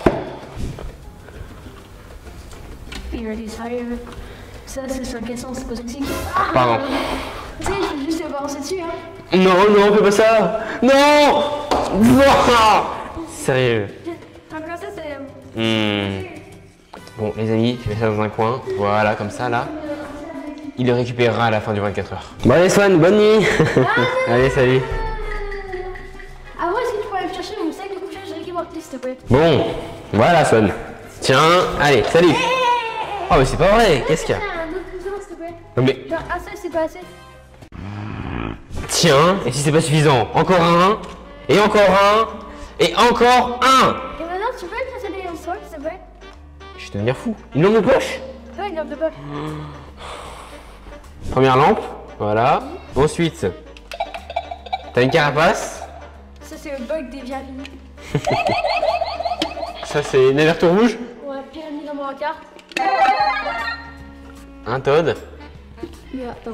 Il va dire sérieux. Ça, c'est cinq essence, c'est pas toxique. Ah, Pardon. Tu sais, je vais juste te balancer dessus, hein. Non, non, fais pas ça. Non. Non. Sérieux. Enfin, comme ça, c'est. Hmm. Bon, les amis, je mets ça dans un coin. Voilà, comme ça, là. il le récupérera à la fin du vingt-quatre heures. Bon allez Swan, bonne nuit. Allez, salut. Avant, est-ce que tu pourrais me chercher mon sac de couchage Rick et Morty, s'il te plaît? Bon, voilà Swan. Tiens, allez, salut. Oh mais c'est pas vrai, qu'est-ce qu'il y a? Un autre cousin, s'il te plaît. Non mais, Genre, un seul, c'est pas assez. tiens, et si c'est pas suffisant, encore un, et encore un, et encore un. Et maintenant, tu peux me chercher des lensoirs, s'il te plaît? Je vais devenir fou. Une lampe de poche. Ouais, une lampe de poche. Première lampe, voilà. Ensuite, t'as une carapace. Ça, c'est le bug des vieilles. Ça c'est une alerte rouge. Ouais, pyramide en brancard. Un Todd. Mais attends.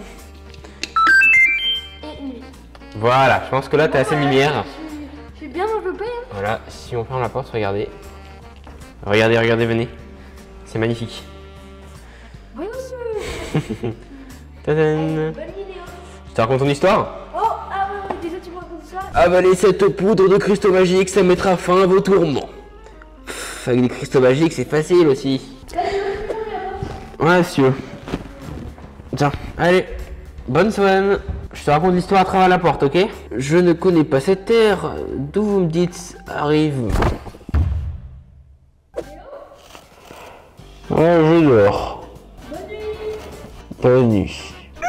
Et une vis. Voilà, je pense que là t'es assez lumière. Je suis- je suis bien enveloppé, hein. Voilà, si on ferme la porte, regardez. Regardez, regardez, venez. C'est magnifique. Oui, monsieur. Tadam. Bonne idée, hein. Je te raconte ton histoire? Oh, ah ouais, ouais, déjà, tu me racontes ça? Avalez cette poudre de cristaux magiques, ça mettra fin à vos tourments. Pff, avec des cristaux magiques, c'est facile aussi. Ouais, si tu veux. Tiens, allez. Bonne Swan. Je te raconte l'histoire à travers la porte, ok? Je ne connais pas cette terre. D'où vous me dites arrive. Ouais, je dors. Bonne nuit. Bonne nuit.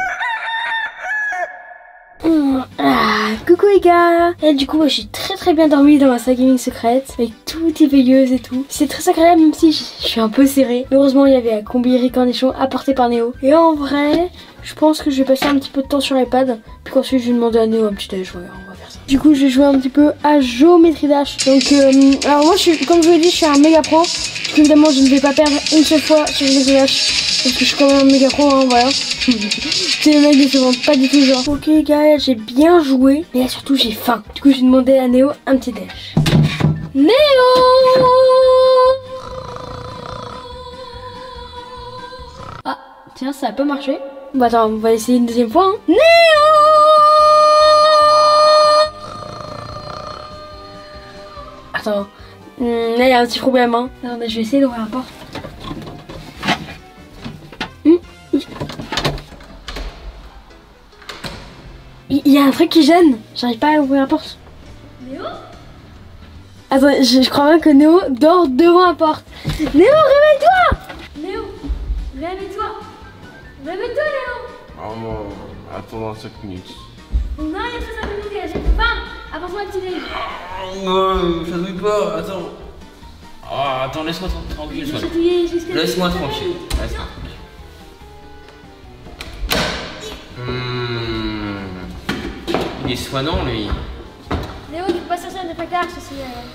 Ah, coucou les gars. Et du coup, moi, j'ai très très bien dormi dans ma salle gaming secrète, avec toutes les veilleuses et tout. C'est très agréable, même si je je suis un peu serrée. Heureusement, il y avait un combi Ricornichon apporté par Néo. Et en vrai, je pense que je vais passer un petit peu de temps sur iPad, puis qu'ensuite je vais demander à Néo un petit déj. Ouais, on va faire ça. Du coup, je vais jouer un petit peu à Geometry Dash. Donc, euh, alors moi, je suis, comme je vous l'ai dit, je suis un méga pro. Donc, évidemment, je ne vais pas perdre une seule fois sur Geometry Dash, parce que je suis quand même un méga pro, hein, voilà. C'est le mec qui se vante pas du tout genre. Ok gars, j'ai bien joué, mais là surtout j'ai faim. Du coup, j'ai demandé à Néo un petit déj. Néo! Ah, tiens, ça a pas marché. Bah attends, on va essayer une deuxième fois. Hein. Néo! Attends, hum, là il y a un petit problème. Hein. Attendez, je vais essayer d'ouvrir la porte. Hum, Il y a un truc qui gêne, j'arrive pas à ouvrir la porte. Néo? Attends, je, je crois bien que Néo dort devant la porte. Néo, réveille-toi! Néo, réveille-toi! Réveille-toi, Néo! Oh non, attends dans cinq minutes. Non, il y a pas cinq minutes, j'ai faim! Apporte-moi un petit déj. Non, ça douille pas, attends. Oh, attends, laisse-moi tranquille, J'ai Swan. chatouillé jusqu'à... Laisse-moi tranquille. Laisse-moi tranquille. Mmh. Il est soignant, lui. Néo, tu peux pas sortir de placard, ceci.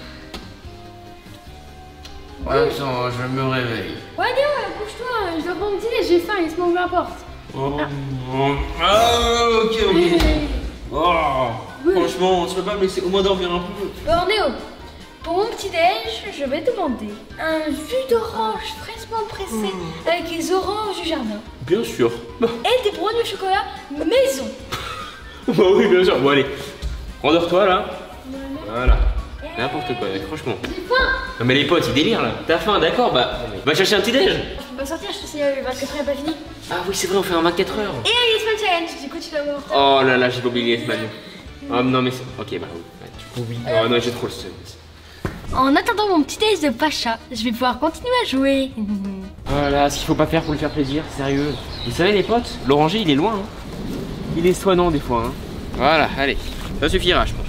Euh... Attends, je me réveille. Ouais, Néo, bouge-toi, je dois prendre mon petit déj, j'ai faim, laisse-moi ouvrir la porte. Oh, oh. Ah, ok, ok. Oh, Oui. franchement, tu peux pas me laisser au moins dormir un peu? Alors Néo, pour mon petit déj, je vais demander un jus d'orange fraîchement pressé avec les oranges du jardin Bien sûr. Bah et des brownies au chocolat maison. oui, bien sûr. Bon, allez, rendors-toi là. Voilà. N'importe quoi, franchement. J'ai faim. Non, mais les potes, ils délirent là. T'as faim, d'accord? Bah, va chercher un petit déj. Je peux pas sortir, je te sais, le vingt-quatre heures pas fini. Ah oui, c'est vrai, on fait un vingt-quatre heures. Et les semaines challenge, du coup tu vas voir. Oh là là, j'ai pas oublié les semaines. Oh non, mais c'est. Ok, bah oui. Bah, du coup, oui. Oh non, j'ai trop le seum. En attendant mon petit déj de Pacha, je vais pouvoir continuer à jouer. Voilà, ce qu'il faut pas faire pour lui faire plaisir, sérieux. Vous savez, les potes, l'oranger il est loin. Hein. Il est soignant des fois. Hein. Voilà, allez, ça suffira, je pense.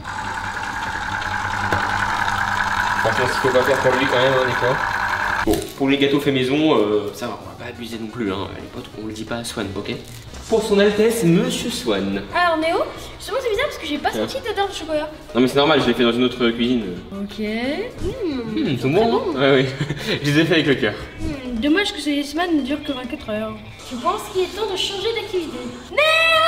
Franchement, ce qu'il faut pas faire pour lui quand même, hein, des fois. Bon, pour les gâteaux faits maison, euh, ça va, on va pas abuser non plus. Hein. Les potes, on le dit pas à Swan, ok? Pour son Altesse, Monsieur Swan. Alors Néo, justement c'est bizarre parce que j'ai pas senti d'odeur de chocolat. Non mais c'est normal, je l'ai fait dans une autre cuisine. Ok. Mmh. Hum, c'est bon, hein? Ouais, oui. Je les ai fait avec le cœur. Mmh, dommage que ces semaines ne durent que vingt-quatre heures. Je pense qu'il est temps de changer d'activité. Néo!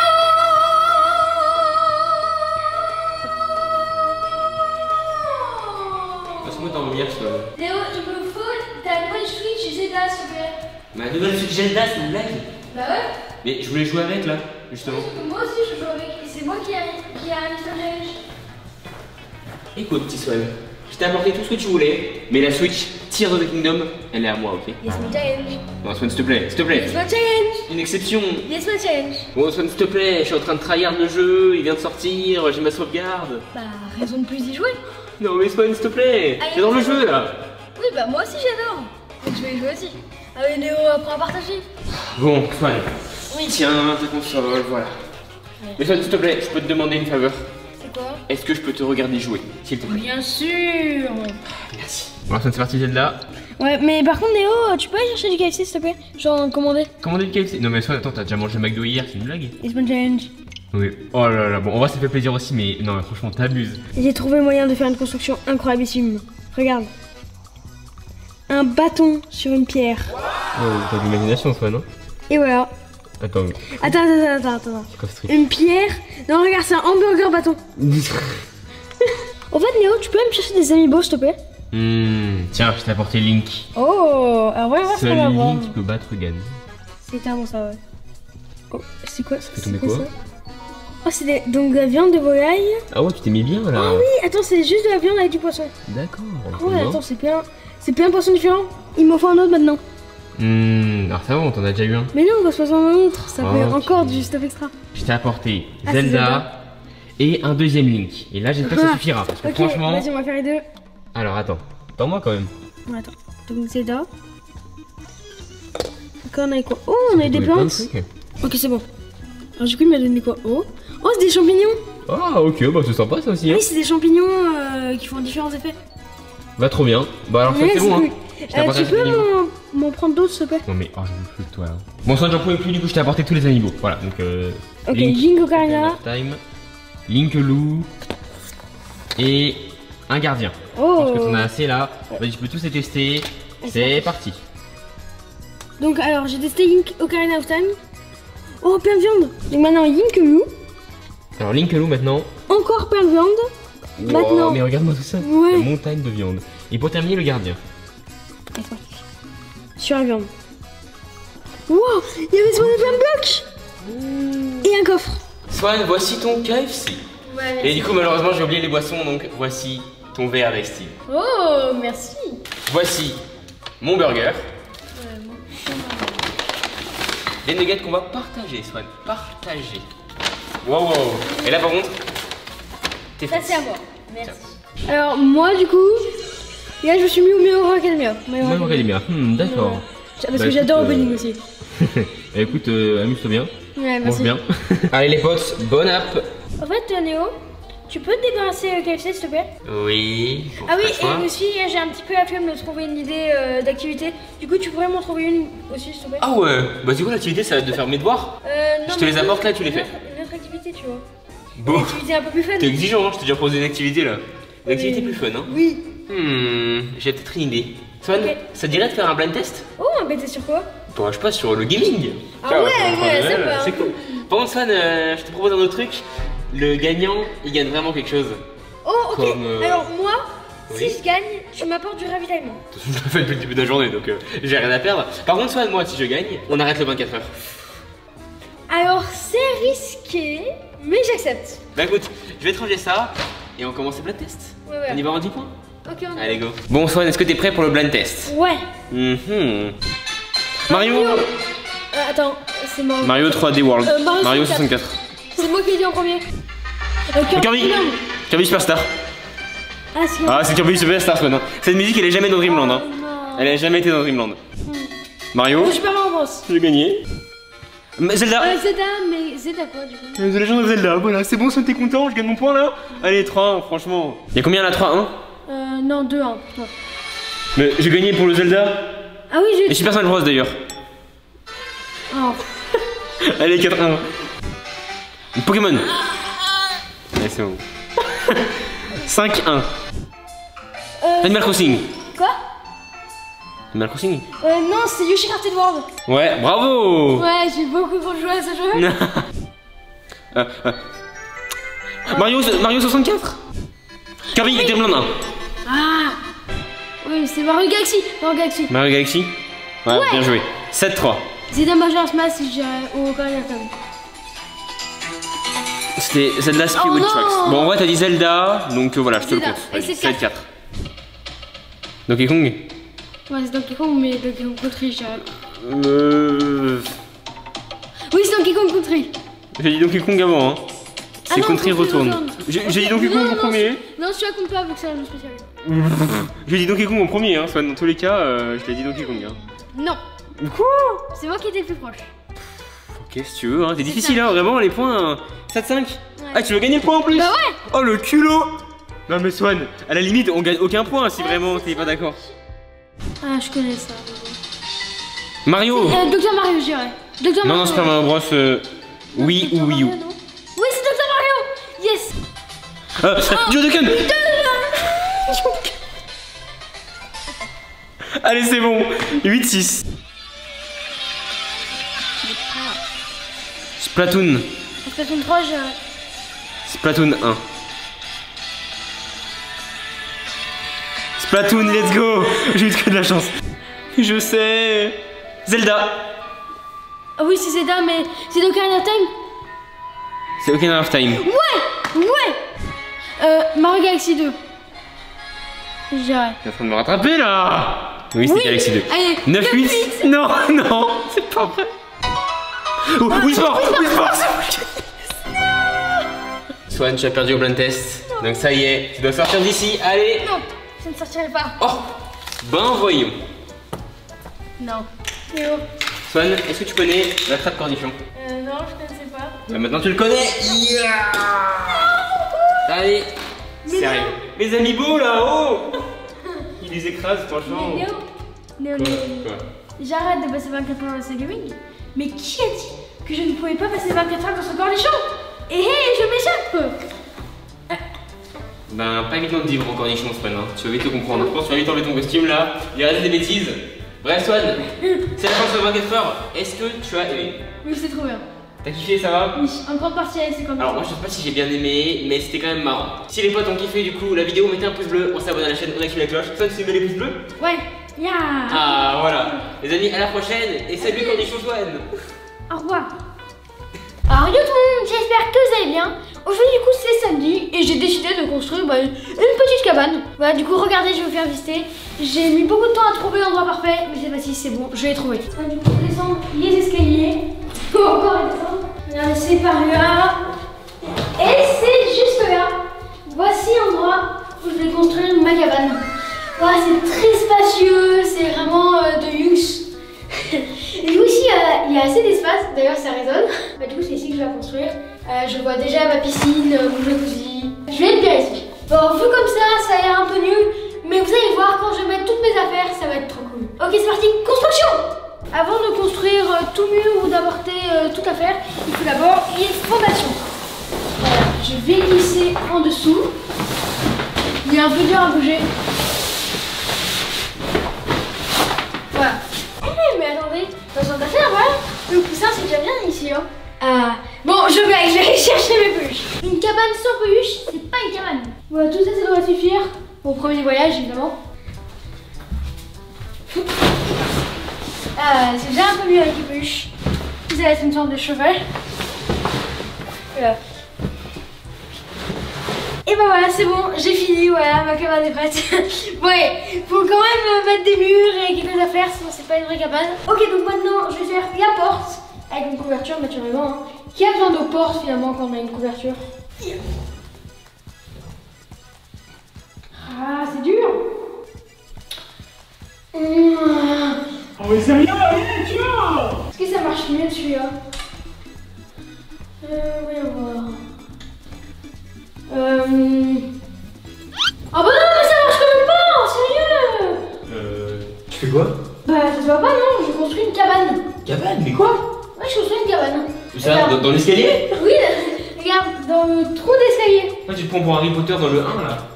Laisse-moi dormir, Swan. Néo, il me faut ta nouvelle Switch Zelda s'il te plaît. Ma nouvelle Switch Zelda, c'est une blague? Bah ouais. Mais je voulais jouer avec là, justement. Moi aussi je joue avec, et c'est moi qui a, qui a un challenge. Écoute, petit Swan, Je t'ai apporté tout ce que tu voulais, mais la Switch Tears of the Kingdom, elle est à moi, ok? Yes, my challenge. Bon, Swan, s'il te plaît, s'il te plaît. Yes, my challenge. Une exception. Yes, my challenge. Bon, Swan, s'il te plaît, je suis en train de tryhard le jeu, il vient de sortir, j'ai ma sauvegarde. Bah, raison de plus y jouer. Non, mais Swan, s'il te plaît, Allez, j'adore le vas-y. jeu là. Oui, bah, moi aussi j'adore. Donc, je vais y jouer aussi. Allez, Néo, apprends à partager. Bon, Swan, Oui. tiens ta console, voilà. Mais Swan, s'il te plaît, je peux te demander une faveur. C'est quoi? Est-ce que je peux te regarder jouer, s'il te plaît? Bien sûr. Merci. Bon, Swan, c'est parti, Zelda. Ouais, mais par contre, Néo, tu peux aller chercher du K F C s'il te plaît? Genre, commander. Commander du K F C? Non, mais Swan, attends, t'as déjà mangé McDo hier, c'est une blague? Yes, my challenge. Oui. Oh là là, bon, en vrai, ça fait plaisir aussi, mais non, franchement, t'abuses. J'ai trouvé moyen de faire une construction incroyable. Regarde. Un bâton sur une pierre. Oh, t'as de l'imagination, Swan, non? Et voilà. Attends, Attends, attends, attends, attends. c'est quoi ce truc? Une pierre. Non, regarde, c'est un hamburger bâton. En fait, Néo, tu peux me chercher des amiibo, s'il te plaît? Hmm, tiens, je t'ai apporté Link. Oh, alors ouais, on va Seul faire la voir. Link peut battre Ganon. C'est carrément ça, ouais. Oh, c'est quoi ça? fait tomber C'est quoi ça Oh, c'est des... donc de la viande de volaille. Ah ouais, tu t'es mis bien là. Ah oui, attends, c'est juste de la viande avec du poisson. D'accord. Ah ouais, attends, c'est plein... C'est plein de poissons différents. Il m'en faut un autre maintenant. Hmm, alors ça va, on t'en a déjà eu un. Mais non, on va se passer un autre. Ça Ah, fait ok. encore du stuff extra. Je t'ai apporté Ah, c'est Zelda, Zelda. et un deuxième Link. Et là, j'espère que ça Ah, suffira. Parce que Ok, franchement. vas-y, on va faire les deux. Alors attends, attends-moi quand même. Ouais, attends. Donc Zelda. D'accord, on a quoi? Oh, on a eu des Plein de plantes. trucs. Ok, c'est bon. Alors du coup, il m'a donné quoi? Oh, oh, c'est des champignons. Ah ok, bah c'est sympa ça aussi. Ah Hein. oui, c'est des champignons euh, qui font différents effets. Bah trop bien. Bah alors ça Ouais, c'est c'est bon. cool. Hein. Je t'ai Euh, apporté tu un peux amiibo. m'en- m'en prendre d'autres, s'il te plaît? Non mais oh, j'en veux plus de toi là. Bon, ça j'en pouvais plus, du coup je t'ai apporté tous les amiibo. Voilà, donc euh, Ok, Link Ocarina. Time, Link Lou et un gardien. Je pense que Oh. t'en as assez là. Vas-y, tu peux tous les tester. C'est parti. Donc alors, j'ai testé Link Ocarina of Time. Oh, plein de viande. Donc maintenant, Link Lou. Alors Link Lou maintenant. Encore plein de viande. Wow, Maintenant. mais regarde-moi tout ça. Ouais. La montagne de viande. Et pour terminer, le gardien. Sur la viande. Wow, il y avait spawn plein de blocs. Et un coffre. Swan, voici ton K F C. Ouais, Et du coup, malheureusement, j'ai oublié les boissons, donc voici ton verre avec Steve. Oh, merci. Voici mon burger. Les nuggets qu'on va partager, Swan. Partager. Wow, wow. Et là, par contre, t'es Ça, fait. c'est à moi. Merci. Alors moi, du coup, là, je me suis mis au My Hero Academia. My Hero Même Academia. Hmm, d'accord. Ouais. Parce Bah, que j'adore écoute, Opening euh, aussi. Bah, écoute, euh, amuse-toi bien. Ouais, Mange merci. bien. Allez, les potes, bonne app. En fait, euh, Néo, tu peux te débarrasser le K F C, s'il te plaît? Oui. Ah oui, pas le choix. et aussi, j'ai un petit peu la flemme de trouver une idée euh, d'activité. Du coup, tu pourrais m'en trouver une aussi, s'il te plaît? Ah ouais. Bah, du coup, l'activité, ça va être de faire mes devoirs. Euh, non, Je te mais les apporte là, tu les une fais. autre- Une autre activité, tu vois. Bon. Une activité un peu plus fun. T'es exigeant, hein, je t'ai déjà proposé une activité là. Une activité Oui. plus fun, hein. Oui. Hmm, j'ai peut-être une idée. Swan, Ok. ça te dirait de faire un blind test? Oh, mais t'es sur quoi? Bon, je passe sur le gaming. Ah Tiens, ouais, on va ouais, prendre, c'est euh, pas, C'est hein. cool. Par contre, Swan, euh, je te propose un autre truc. Le gagnant, il gagne vraiment quelque chose. Oh, ok. Comme, euh, Alors, moi, oui. si je gagne, tu m'apportes du ravitaillement. De toute façon, je le fais depuis le début de la journée, donc euh, j'ai rien à perdre. Par contre, Swan, moi, si je gagne, on arrête le vingt-quatre heures. Alors, c'est risqué, mais j'accepte. Bah écoute, je vais te ranger ça et on commence le blind test. Ouais, ouais. On y va en dix points? Ok, on y Allez, go. Bon, Swan, est-ce que t'es prêt pour le blind test? va. Ouais. Mhm. Mario Euh, attends, c'est moi. Mario trois D World. Euh, Mario Mario soixante-quatre. soixante-quatre. C'est moi qui ai dit en premier. Euh, Kirby Dreamland. Kirby Superstar. Ah, c'est Ah, c'est Kirby Superstar, Swan. hein. Cette musique, elle est jamais dans Dreamland. Hein. Oh, non. Elle a jamais été dans Dreamland. Mario, Oh, Super Mario Bros. j'ai gagné. Mais Zelda Euh, Zelda, mais Zelda quoi du coup? The Legend of Zelda, voilà, c'est bon, Swan, t'es content, je gagne mon point là. Allez, trois un, franchement. Y'a combien là, trois un? Euh, non, deux un pour toi. Mais j'ai gagné pour le Zelda. Ah oui, Et j'ai. Super Smash Bros d'ailleurs. Oh. Allez, quatre un. Pokémon. Allez, c'est bon. cinq un. Euh, Animal Crossing. quoi? Animal Crossing. Euh, non, c'est Yoshi Crafted World. Ouais, bravo. Ouais, j'ai beaucoup trop joué à ce jeu. Euh, euh. Mario, Mario soixante-quatre. Kirby Dreamland un. Ah. Oui, c'est Mario Galaxy. Mario Galaxy. Mario Galaxy. Ouais, bien joué. sept trois. Zelda Majora's Mask, si je dirais au Ocarina of Time. C'était Zelda Oh Spirit non. Tracks. Bon, en vrai, t'as dit Zelda, donc euh, voilà, je te le Zelda. compte. Et Vas-y, c'est sept quatre. Donkey Kong. Ouais, c'est Donkey Kong, mais Donkey Kong Country, je dirais. Euh... Oui, c'est Donkey Kong Country. J'ai dit Donkey Kong avant, hein. C'est Ah non, Country Country retourne. Return. J'ai Ok, j'ai dit Donkey non, Kong en non, premier. Non, celui-là compte pas, vu que c'est un jeu spécial. J'ai dit Donkey Kong en premier, hein. Soit dans tous les cas, euh, je t'ai dit Donkey Kong. Hein. Non, Quoi? c'est moi qui étais le plus proche. Ok, si tu veux, hein. C'est difficile, hein. Vraiment, les points. sept cinq. Ouais. Ah, tu veux gagner le point en plus? Bah ouais. Oh, le culot. Non, mais Swan, à la limite, on gagne aucun point si vraiment t'es pas d'accord. Ah, je connais ça. Mario. Euh, Docteur Mario, je dirais. Docteur Non, Mario. non, c'est pas Mario Bros. Euh... Oui Docteur ou Wii U. Mario, non Oui, c'est Docteur Mario. Yes. Euh, Joe-Ducken. Allez, c'est bon. huit six. Splatoon. Splatoon trois, je dirais. Splatoon un. Splatoon, let's go. J'ai eu que de la chance. Je sais. Zelda. Ah oui, c'est Zelda, mais c'est Ocarina of Time. C'est Ocarina of Time. Ouais, ouais. Euh, Mario Galaxy deux. Je dirais. T'es en train de me rattraper là. Oui, c'est Oui. Galaxy deux. Allez, neuf huit. Non, non, c'est pas vrai. Oh, Wii Sport, Wii Sport. Swan, tu as perdu au blind test. Donc ça y est, tu dois sortir d'ici. Allez. Non, ça ne sortirait pas. Oh, ben voyons. Non. Théo. Swan, est-ce que tu connais la trappe cornichon? Euh, non, je connaissais pas. Bah, maintenant tu le connais. Yeah. Allez, Mais sérieux. Les amiibo là-haut. Ils les écrasent, franchement. Néo, Néo, Quoi Néo. Quoi J'arrête de passer vingt-quatre heures dans ce gaming. Mais qui a dit que je ne pouvais pas passer vingt-quatre heures dans ce cornichon? Et hé, je m'échappe. Ben, pas évident de vivre en cornichon, Swan. Hein. Tu vas vite le comprendre. Je pense que tu vas vite enlever ton costume là. Il reste des bêtises. Bref, Swan, c'est la fin de vingt-quatre heures. Est-ce que tu as aimé? Oui, c'est trop bien. T'as kiffé, ça va? Oui, en grande partie avec ces cornichons. Alors moi je sais pas si j'ai bien aimé, mais c'était quand même marrant. Si les potes ont kiffé du coup la vidéo, mettez un pouce bleu, on s'abonne à la chaîne, on active la cloche. Swan, tu mets les pouces bleus? Ouais, ya. Ah voilà. Les amis, à la prochaine et salut cornichon Swan. Au revoir. Alors yo tout le monde, j'espère que vous allez bien. Aujourd'hui du coup c'est samedi et j'ai décidé de construire bah, une petite cabane. Voilà, du coup regardez, je vais vous faire visiter. J'ai mis beaucoup de temps à trouver l'endroit parfait, mais cette fois-ci c'est bon, je l'ai trouvé. Du coup descendre les escaliers. Encore les descendre. Regardez, c'est par là. Et c'est juste là. Voici l'endroit où je vais construire ma cabane. Voilà, c'est très spacieux, c'est vraiment euh, de luxe. Et du coup ici il y a assez d'espace, d'ailleurs ça résonne. Bah, du coup c'est ici que je vais construire. Euh, je vois déjà ma piscine, mon jacuzzi. Je vais être bien ici. Bon, vu comme ça, ça a l'air un peu nul. Mais vous allez voir, quand je vais mettre toutes mes affaires, ça va être trop cool. Ok, c'est parti, construction! Avant de construire euh, tout mur ou d'apporter euh, toute affaire, il faut d'abord une fondation. Voilà, je vais glisser en dessous. Il est un peu dur à bouger. Voilà. Eh, mais attendez, pas besoin d'affaires, voilà. Le coussin, c'est déjà bien ici, hein. Ah, bon, je vais, je vais aller chercher mes peluches. Une cabane sans peluche, c'est pas une cabane. Voilà, tout ça, ça doit suffire pour le premier voyage, évidemment. Ah, c'est déjà un peu mieux avec les peluches. Ça va être une sorte de cheval. Voilà. Et bah voilà, c'est bon, j'ai fini, voilà, ma cabane est prête. Ouais, faut quand même mettre des murs et quelques affaires, sinon c'est pas une vraie cabane. Ok, donc maintenant, je vais faire la porte. Avec une couverture naturellement, hein. Qui a besoin de porte finalement quand on a une couverture? Ah, c'est dur. Mmh. Oh mais c'est rien, allez, tu vois. Est-ce que ça marche mieux celui-là? Euh, voyons voir. Euh... Ah bah non, mais ça marche quand même pas, sérieux. Euh... Tu fais quoi? Bah ça se voit pas, non, je construis une cabane. Cabane? Mais quoi? Ouais, je construis une cabane. Tout ça dans, dans l'escalier? Oui, regarde, dans le trou d'escalier. Moi tu te prends pour Harry Potter dans le un là.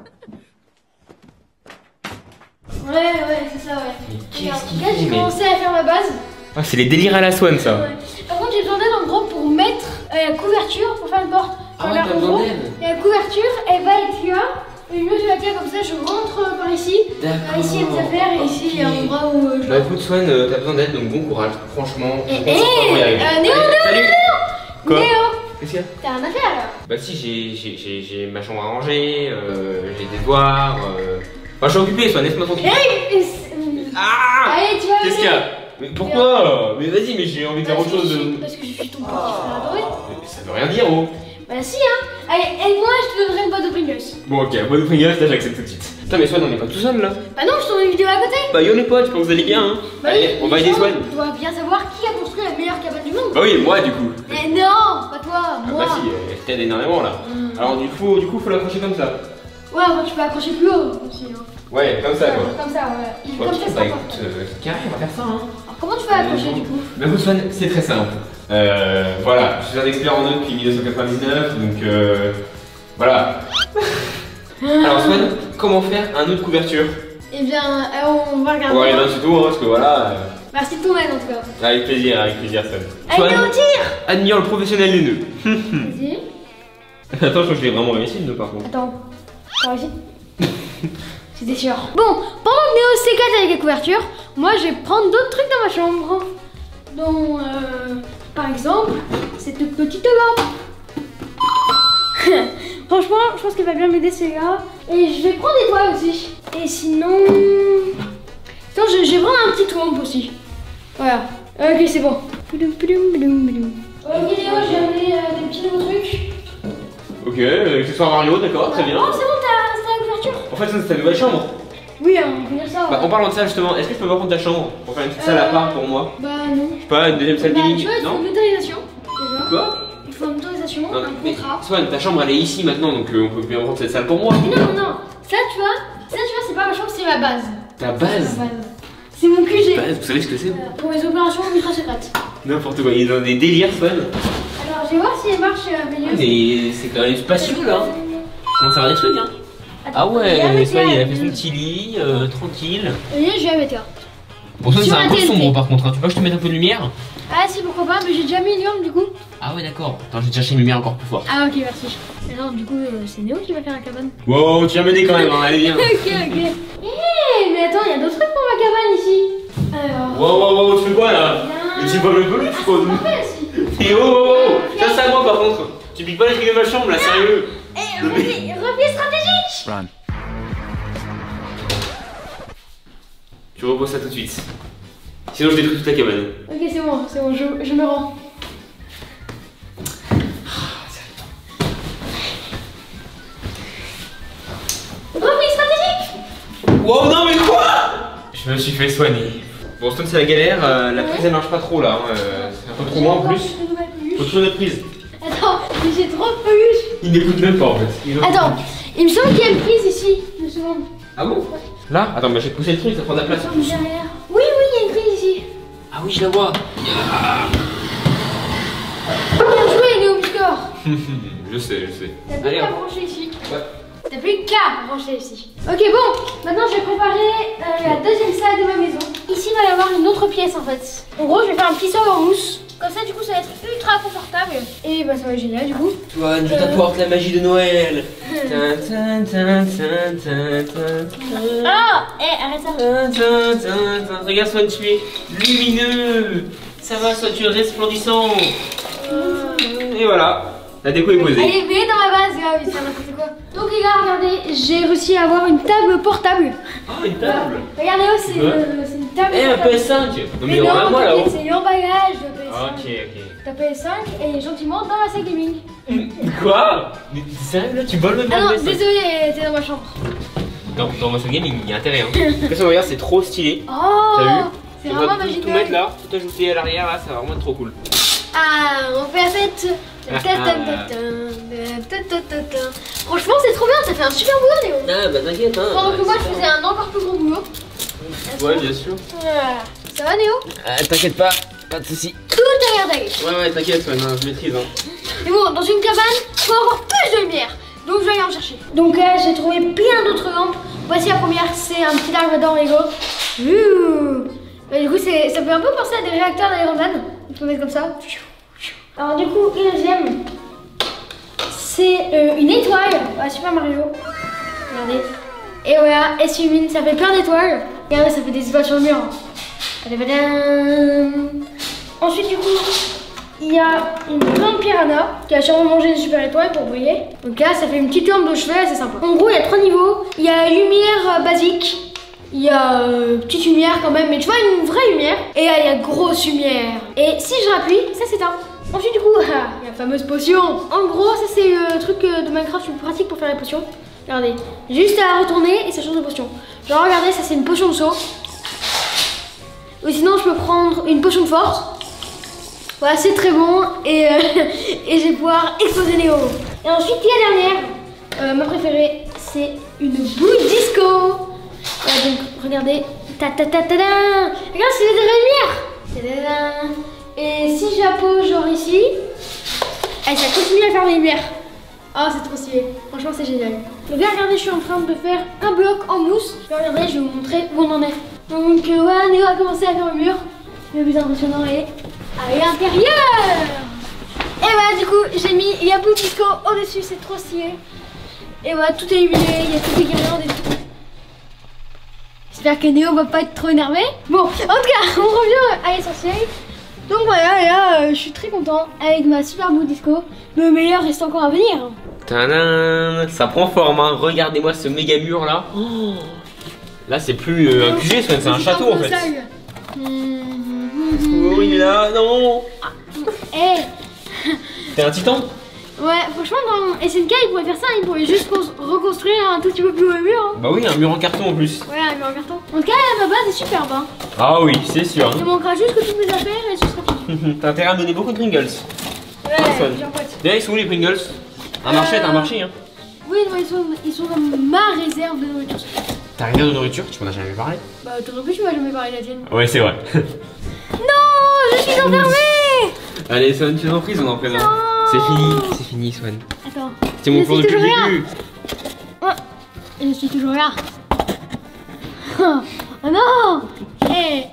Ouais, ouais, c'est ça, ouais. Mais qu'est-ce Regarde, qu'il là fait, j'ai mais- commencé à faire ma base. Ah, c'est les délires à la Swan ça. Ouais. Par contre, j'ai besoin d'aide en gros pour mettre euh, la couverture pour faire une porte. Ah ouais, Regarde, t'as en besoin gros, d'aide. la couverture, elle va être là. Et mieux, je la tiens comme ça, je rentre par ici. Par ici, il y a des affaires et ici, il y a un Ok. endroit où euh, je. Bah écoute Swan, euh, t'as besoin d'aide donc bon courage, franchement. Eh, je pense qu'on va y arriver. euh, Néo, Allez, Néo, salut. Quoi? Néo, Qu'est-ce qu'il y a? t'as rien à faire là. Bah si, j'ai- j'ai j'ai- j'ai ma chambre à ranger, euh, j'ai des devoirs, euh, Enfin, je suis occupé, Swan, laisse-moi tranquille. Hey, Ah allez, tu vas Qu'est-ce qu'il y a? Mais pourquoi? Mais vas-y, mais j'ai envie de faire autre chose. De... Parce que je suis ton petit frère adoré. Mais ça veut rien dire, oh. Bah si, hein. Allez, aide-moi, je te donnerai une boîte de Pringles. Bon, ok, boîte de Pringles, là, j'accepte tout de suite. Putain, mais Swan, on est pas tout seul là. Bah non, je tourne une vidéo à côté. Bah, yo les potes, je pense que vous allez bien, hein. Bah Allez, oui, on va mais aider toi, Swan. Tu dois bien savoir qui a construit la meilleure cabane du monde. Bah oui, moi du coup. Eh non, pas toi, Ah moi. bah si, euh, je t'aide énormément là. Mm. Alors du coup, du coup, faut l'accrocher comme ça. Ouais, moi tu peux accrocher plus haut aussi. Hein. Ouais, comme ça quoi. Comme ça, ouais. Bon, Comme ok, ça, c'est bah pas écoute, euh, carré, on va faire ça, hein. Alors, comment tu vas accrocher du coup? Bah écoute Swan, c'est très simple. Euh, voilà, je suis un expert en nœuds depuis mille neuf cent quatre-vingt-dix-neuf, donc euh, voilà. Alors Swan, comment faire un nœud de couverture? Eh bien, euh, on va regarder. Ouais, non, c'est tout, hein, parce que voilà. euh, Merci de ton aide en tout cas. Avec plaisir, avec plaisir Swan. Allez, Swan, on tire. admire le professionnel des nœuds. Vas-y. Attends, je crois que je l'ai vraiment réussi le nœud par contre. Attends, t'as réussi? C'était sûr. Bon, pendant que Néo s'éclate avec les couvertures, moi je vais prendre d'autres trucs dans ma chambre. Dont, euh, par exemple, cette petite lampe. Franchement, je pense qu'elle va bien m'aider celle-là. Et je vais prendre des toiles aussi. Et sinon... Sinon, je, je vais prendre un petit trompe aussi. Voilà. Ok, c'est bon. Ok, Néo, j'ai amené euh, des petits nouveaux trucs. Ok, euh, accessoire Mario, d'accord, très bien. Oh, c'est bon, t'as t'as la couverture? En fait, ça c'est ta nouvelle chambre. Oui, hein, on peut dire ça. Ouais. Bah, en parlant de ça justement, est-ce que je peux pas prendre ta chambre pour faire une petite salle à part pour moi? Bah non. Je sais pas, une deuxième salle Bah, gaming? tu vois, il faut Non? une autorisation. Déjà. Quoi? Il faut une autorisation, Non, un mais contrat. Swan, ta chambre elle est ici maintenant, donc euh, on peut bien prendre cette salle pour moi. Mais non, non, non. Ça, tu vois, ça, tu vois, c'est pas ma chambre, c'est ma base. Ta base? C'est ma base. C'est mon Q G. Base, vous savez ce que c'est? Euh, pour mes opérations ultra secrètes. N'importe quoi, il est dans des délires, Swan. Alors, je vais voir si elle marche à milieu. Mais c'est quand même spacieux là. Comment ça va des trucs, hein? Ah ouais, Swan il a fait son petit lit, euh, tranquille. Et je vais mettre là. Bon, Swan, c'est Sur un la peu T N T. sombre par contre, hein. Tu veux que je te mette un peu de lumière? Ah, si, pourquoi pas, mais j'ai déjà mis une lampe du coup. Ah ouais, d'accord. Attends, je vais te chercher une lumière encore plus forte. Ah, ok, merci. Alors, du coup, euh, c'est Néo qui va faire la cabane. Wow, tu viens m'aider quand même, hein. Allez, viens. Ok, ok. Eh, mais attends, il y a d'autres trucs pour ma cabane ici. Alors. Wow, wow, wow, tu fais quoi là? Mais tu pas le peluche Ah, quoi? c'est parfait aussi. Et oh, oh, oh, ça c'est à moi par contre. Tu piques pas les trucs de ma chambre là, sérieux. Eh, repli, repli stratégique. Run. Tu reposes ça tout de suite. Sinon je détruis toute la cabane. Ok, c'est bon, c'est bon, je, je me rends. Repli stratégique. Wow, non mais quoi? Je me suis fait soigner. Bon, Stone c'est la galère, euh, la prise elle marche pas trop là, hein, euh, c'est un peu trop loin en plus. Faut trouver notre prise. Attends, mais j'ai trop de peluche. Il n'écoute même pas en fait. Il Attends, il me semble qu'il y a une prise ici. Une seconde. Ah bon? Là? Attends, bah j'ai poussé le truc, ça prend de la place. Derrière. Oui, oui, il y a une prise ici. Ah oui, je la vois. Bien joué, Néo Buscor. Je sais, je sais. T'as plus Allez, qu'à hop. brancher ici. Ouais. T'as plus qu'à brancher ici. Ok, bon, maintenant je vais préparer euh, la deuxième salle de ma maison. Ici, il va y avoir une autre pièce en fait. En gros, je vais faire un petit sol en mousse. Comme ça, du coup, ça va être ultra confortable. Et bah, ça va être génial, du coup. Swan, je t'apporte la magie de Noël. Tin, tin, tin, tin, tin, tin, tin. Ah, eh, arrête ça. Tin, tin, tin, tin. Regarde, Swan, tu es lumineux. Ça va, Swan, tu es resplendissant. Et voilà, la déco est posée. Allez, mais dans ma base, là, mais c'est n'importe quoi. Donc, les gars, regardez, j'ai réussi à avoir une table portable. Oh, une table. Regardez, oh, c'est Ouais. euh, c'est une table Eh, un portable. P S cinq. Non, Mais mais on a non, moi là-haut. t'inquiète, c'est l'emballage de P S cinq. Ok, ok. T'as P S cinq et gentiment dans la salle gaming. Quoi? Mais t'es sérieux là? Tu voles le Ah non, P S cinq? désolé, elle était dans ma chambre. Non, dans ma salle gaming, il y a intérêt. Hein. De toute façon, regarde, c'est trop stylé. Oh, T'as vu? c'est On vraiment va tout, magique. tout mettre là, tout ajouter à l'arrière là, ça va vraiment être trop cool. Ah, on fait la fête. Franchement, c'est trop bien, ça fait un super boulot, Léo. Ah bah t'inquiète, hein. Pendant que moi, je faisais un encore plus gros boulot. Ouais, bien sûr. Voilà. Ça va, Néo? Ah, t'inquiète pas, pas de soucis. Tout a l'air d'aller. Ouais, ouais, t'inquiète, ouais, non, je maîtrise. Hein. Mais bon, dans une cabane, faut encore plus de lumière. Donc, je vais aller en chercher. Donc là, j'ai trouvé plein d'autres lampes. Voici la première, c'est un petit arbre dans Lego. Ouh. Et du coup, c'est- ça fait un peu penser à des réacteurs d'Iron Man. Il faut mettre comme ça. Alors, du coup, la deuxième, c'est euh, une étoile à Super Mario. Regardez. Et voilà, elle s'illumine, ça fait plein d'étoiles. Regardez, ça fait des étoiles sur le mur. Allez, badam. Ensuite, du coup, il y a une grande piranha qui a sûrement mangé des super étoiles pour briller. Donc là, ça fait une petite lampe de chevet, c'est sympa. En gros, il y a trois niveaux. Il y a lumière euh, basique. Il y a euh, petite lumière quand même, mais tu vois, une vraie lumière. Et là, il y a grosse lumière. Et si je rappuie, ça s'éteint. Ensuite, du coup, ah, il y a la fameuse potion. En gros, ça c'est le truc de Minecraft le plus pratique pour faire les potions. Regardez, juste à retourner et ça change de potion. Genre, regardez, ça c'est une potion de saut. Ou sinon, je peux prendre une potion de force. Voilà, c'est très bon. Et, euh, et je vais pouvoir exploser Néo. Et ensuite, la dernière, euh, ma préférée, c'est une boule disco. Voilà, donc, regardez. Ta ta ta ta ta. Regarde, c'est des lumières. Et si j'appose genre ici, et ça continue à faire des lumières. Oh, c'est trop stylé. Franchement, c'est génial. Donc là, regardez, je suis en train de faire un bloc en mousse. Regardez, je vais vous montrer où on en est. Donc, euh, ouais, Néo a commencé à faire le mur. Le plus impressionnant est à l'intérieur. Et voilà, du coup, j'ai mis Yabou Disco au-dessus, c'est trop stylé. Et voilà, tout est illuminé, il y a toutes les guirlandes et tout. J'espère que Néo va pas être trop énervé. Bon, en tout cas, on revient à l'essentiel. Donc voilà, et là, euh, je suis très content avec ma super boule disco. Le meilleur reste encore à venir. Tadam, ça prend forme, hein. Regardez-moi ce méga mur là. Oh. Là, c'est plus euh, un Q G, c'est un château en fait. Oh, il est là, non. Eh hey. T'es un titan. Ouais, franchement, dans S N K, il pourrait faire ça, il pourrait juste reconstruire un tout petit peu plus haut le mur. Hein. Bah oui, un mur en carton en plus. Ouais, un mur en carton. En tout cas, ma base est superbe. Hein. Ah oui, c'est sûr. Il manquera juste que toutes mes affaires et ce sera fini. T'as intérêt à me donner beaucoup de Pringles. Ouais, j'en pote. D'ailleurs, ils sont où les Pringles? Un euh... marché, t'as un marché, hein. Oui, non, ils sont, ils sont dans ma réserve de nourriture. Ta réserve de nourriture, tu m'en as jamais parlé? Bah, t'aurais pu, tu m'as jamais parlé de la tienne. Ouais, c'est vrai. Non, je suis enfermée. Allez, Swan, tu es en prison en présent. C'est fini, c'est fini, Swan. Attends. C'était mon plan depuis le début. Oh, je suis toujours là. Oh, oh non. Hey.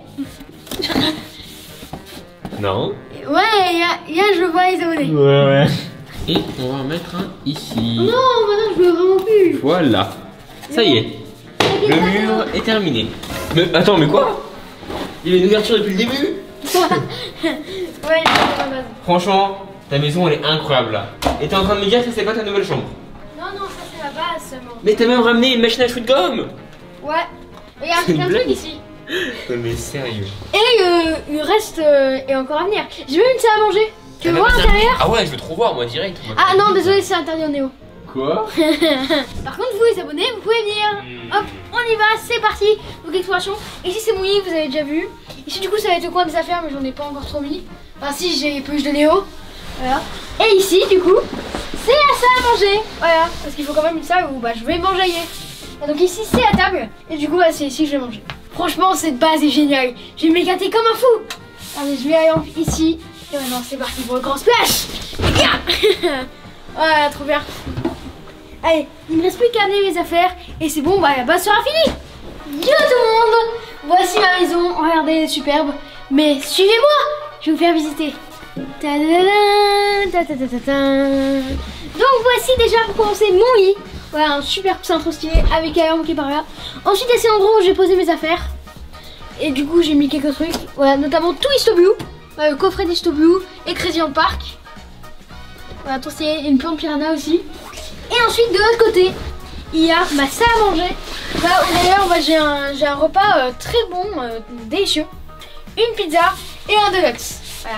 Non. Ouais, y a, je vois les abonnés. Ouais, ouais. Et on va en mettre un ici. Non, maintenant je veux vraiment plus. Voilà. Ça y est. Le mur est terminé. Mais attends, mais quoi? Il y a une ouverture depuis le début. Ouais, il est dans ma base. Franchement, ta maison elle est incroyable là. Et t'es en train de me dire que ça c'est pas ta nouvelle chambre? Non, non, ça c'est la base seulement. Mais t'as même ramené une machine à chewing-gum. Ouais. Regarde, il y a plein de trucs ici. Non mais sérieux. Et euh, il reste euh, et encore à venir. J'ai même une salle à manger. Tu veux Ah, voir bah, l'intérieur? Ah ouais, je veux trop voir moi direct. Moi. Ah non, désolé, c'est interdit en Néo. Quoi? Par contre, vous les abonnés, vous pouvez venir. Hmm. Hop, on y va, c'est parti. Donc exploration. Ici c'est mouillé, vous avez déjà vu. Ici du coup ça va être le coin des affaires, mais j'en ai pas encore trop mis. Enfin si, j'ai peluche de Néo. Voilà. Et ici du coup, c'est la salle à manger. Voilà, parce qu'il faut quand même une salle où bah, je vais manger. Et donc ici c'est la table. Et du coup bah, c'est ici que je vais manger. Franchement cette base est géniale. Je vais m'éclater comme un fou. Allez, je vais aller ici. Et maintenant c'est parti pour le grand splash. Voilà, trop bien. Allez, il me reste plus qu'à amener mes affaires et c'est bon, bah la base sera finie. Yo tout le monde, voici ma maison, regardez, elle est superbe. Mais suivez-moi, je vais vous faire visiter. Ta-da-da-da, ta-ta-ta-ta-ta. Donc voici déjà pour commencer mon lit. Voilà, un super coussin trop stylé avec la lampe qui est par là. Ensuite, c'est l'endroit où j'ai posé mes affaires. Et du coup, j'ai mis quelques trucs. Voilà, notamment tout Histoblue. Voilà, le coffret d'Histoblue et Crazy en Park. Voilà, trop stylé, une plante piranha aussi. Et ensuite, de l'autre côté, il y a ma salle à manger. Là, d'ailleurs, bah, j'ai un, j'ai un repas euh, très bon, euh, délicieux. Une pizza et un deluxe. Voilà.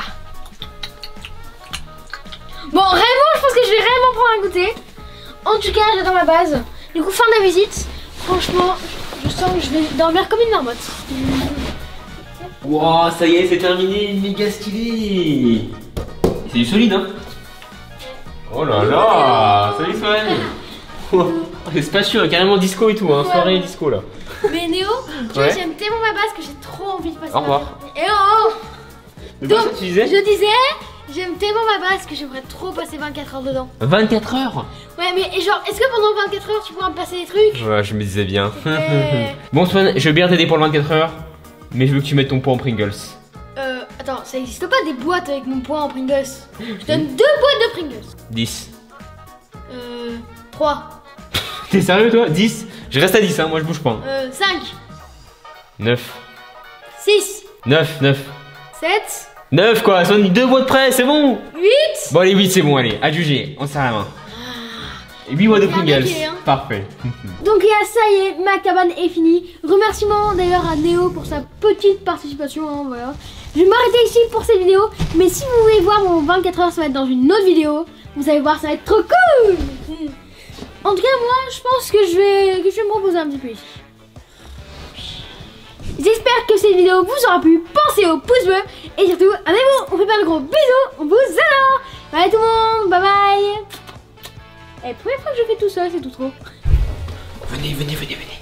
Bon, réellement, je pense que je vais réellement prendre un goûter. En tout cas, j'adore ma base. Du coup, fin de la visite. Franchement, je sens que je vais dormir comme une marmotte. Wow, ça y est, c'est terminé, méga stylé. C'est du solide, hein. Oh là là, salut Swan. Oh, c'est spacieux, hein, carrément disco et tout, hein, soirée disco là. Mais Néo, tu ouais. vois, j'aime tellement ma base que j'ai trop envie de passer. Au revoir. Et oh, oh. Mais Donc, quoi, tu disais je disais, j'aime tellement ma base que j'aimerais trop passer vingt-quatre heures dedans. vingt-quatre heures? Ouais, mais genre, est-ce que pendant vingt-quatre heures tu pourras me passer des trucs? Ouais, je me disais bien. Et... Bon Swan, je veux bien t'aider pour le vingt-quatre heures, mais je veux que tu mettes ton poids en Pringles. Euh, attends, ça existe pas des boîtes avec mon poids en Pringles. Je donne deux boîtes de Pringles. dix. Euh, trois. T'es sérieux toi? dix? Je reste à dix, hein, moi je bouge pas. Euh, cinq. neuf. six. neuf, neuf. sept. neuf quoi, Swan, deux mois de près, c'est bon. huit. Bon allez, huit c'est bon, allez, à juger, on serre la main. Et huit mois de Bien Pringles, attaqué, hein. parfait. Donc là, ça y est, ma cabane est finie. Remerciements d'ailleurs à Néo pour sa petite participation, hein, voilà. Je vais m'arrêter ici pour cette vidéo, mais si vous voulez voir mon vingt-quatre heures, ça va être dans une autre vidéo. Vous allez voir, ça va être trop cool. En tout cas, moi, je pense que je vais, que je vais me reposer un petit peu ici. J'espère que cette vidéo vous aura plu. Pensez au pouce bleu et surtout, abonnez-vous. On fait plein de gros bisous. On vous adore. Allez tout le monde, bye bye. Et première fois que je fais tout ça, c'est tout trop. Venez, venez, venez, venez.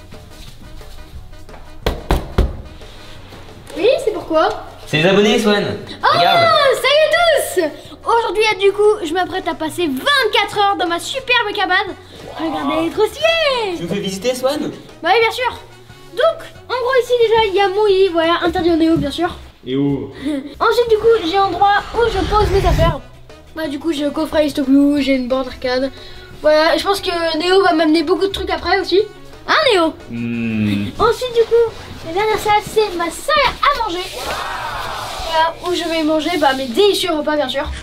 Oui, c'est pourquoi? C'est les abonnés, Swan. Oh, Regarde. salut à tous. Aujourd'hui, du coup, je m'apprête à passer vingt-quatre heures dans ma superbe cabane. Regardez, elle est trop stylée. Tu me fais visiter, Swan? Bah oui, bien sûr. Donc, en gros, ici déjà, il y a mon lit, voilà, interdit au Néo, bien sûr. Et où? Ensuite, du coup, j'ai un endroit où je pose mes affaires. Bah, du coup, j'ai le coffret Histoglou, j'ai une borne arcade. Voilà, je pense que Néo va m'amener beaucoup de trucs après aussi. Hein, Néo? mmh. Ensuite, du coup, la dernière salle, c'est ma salle à manger. Voilà, où je vais manger bah, mes délicieux repas, bien sûr.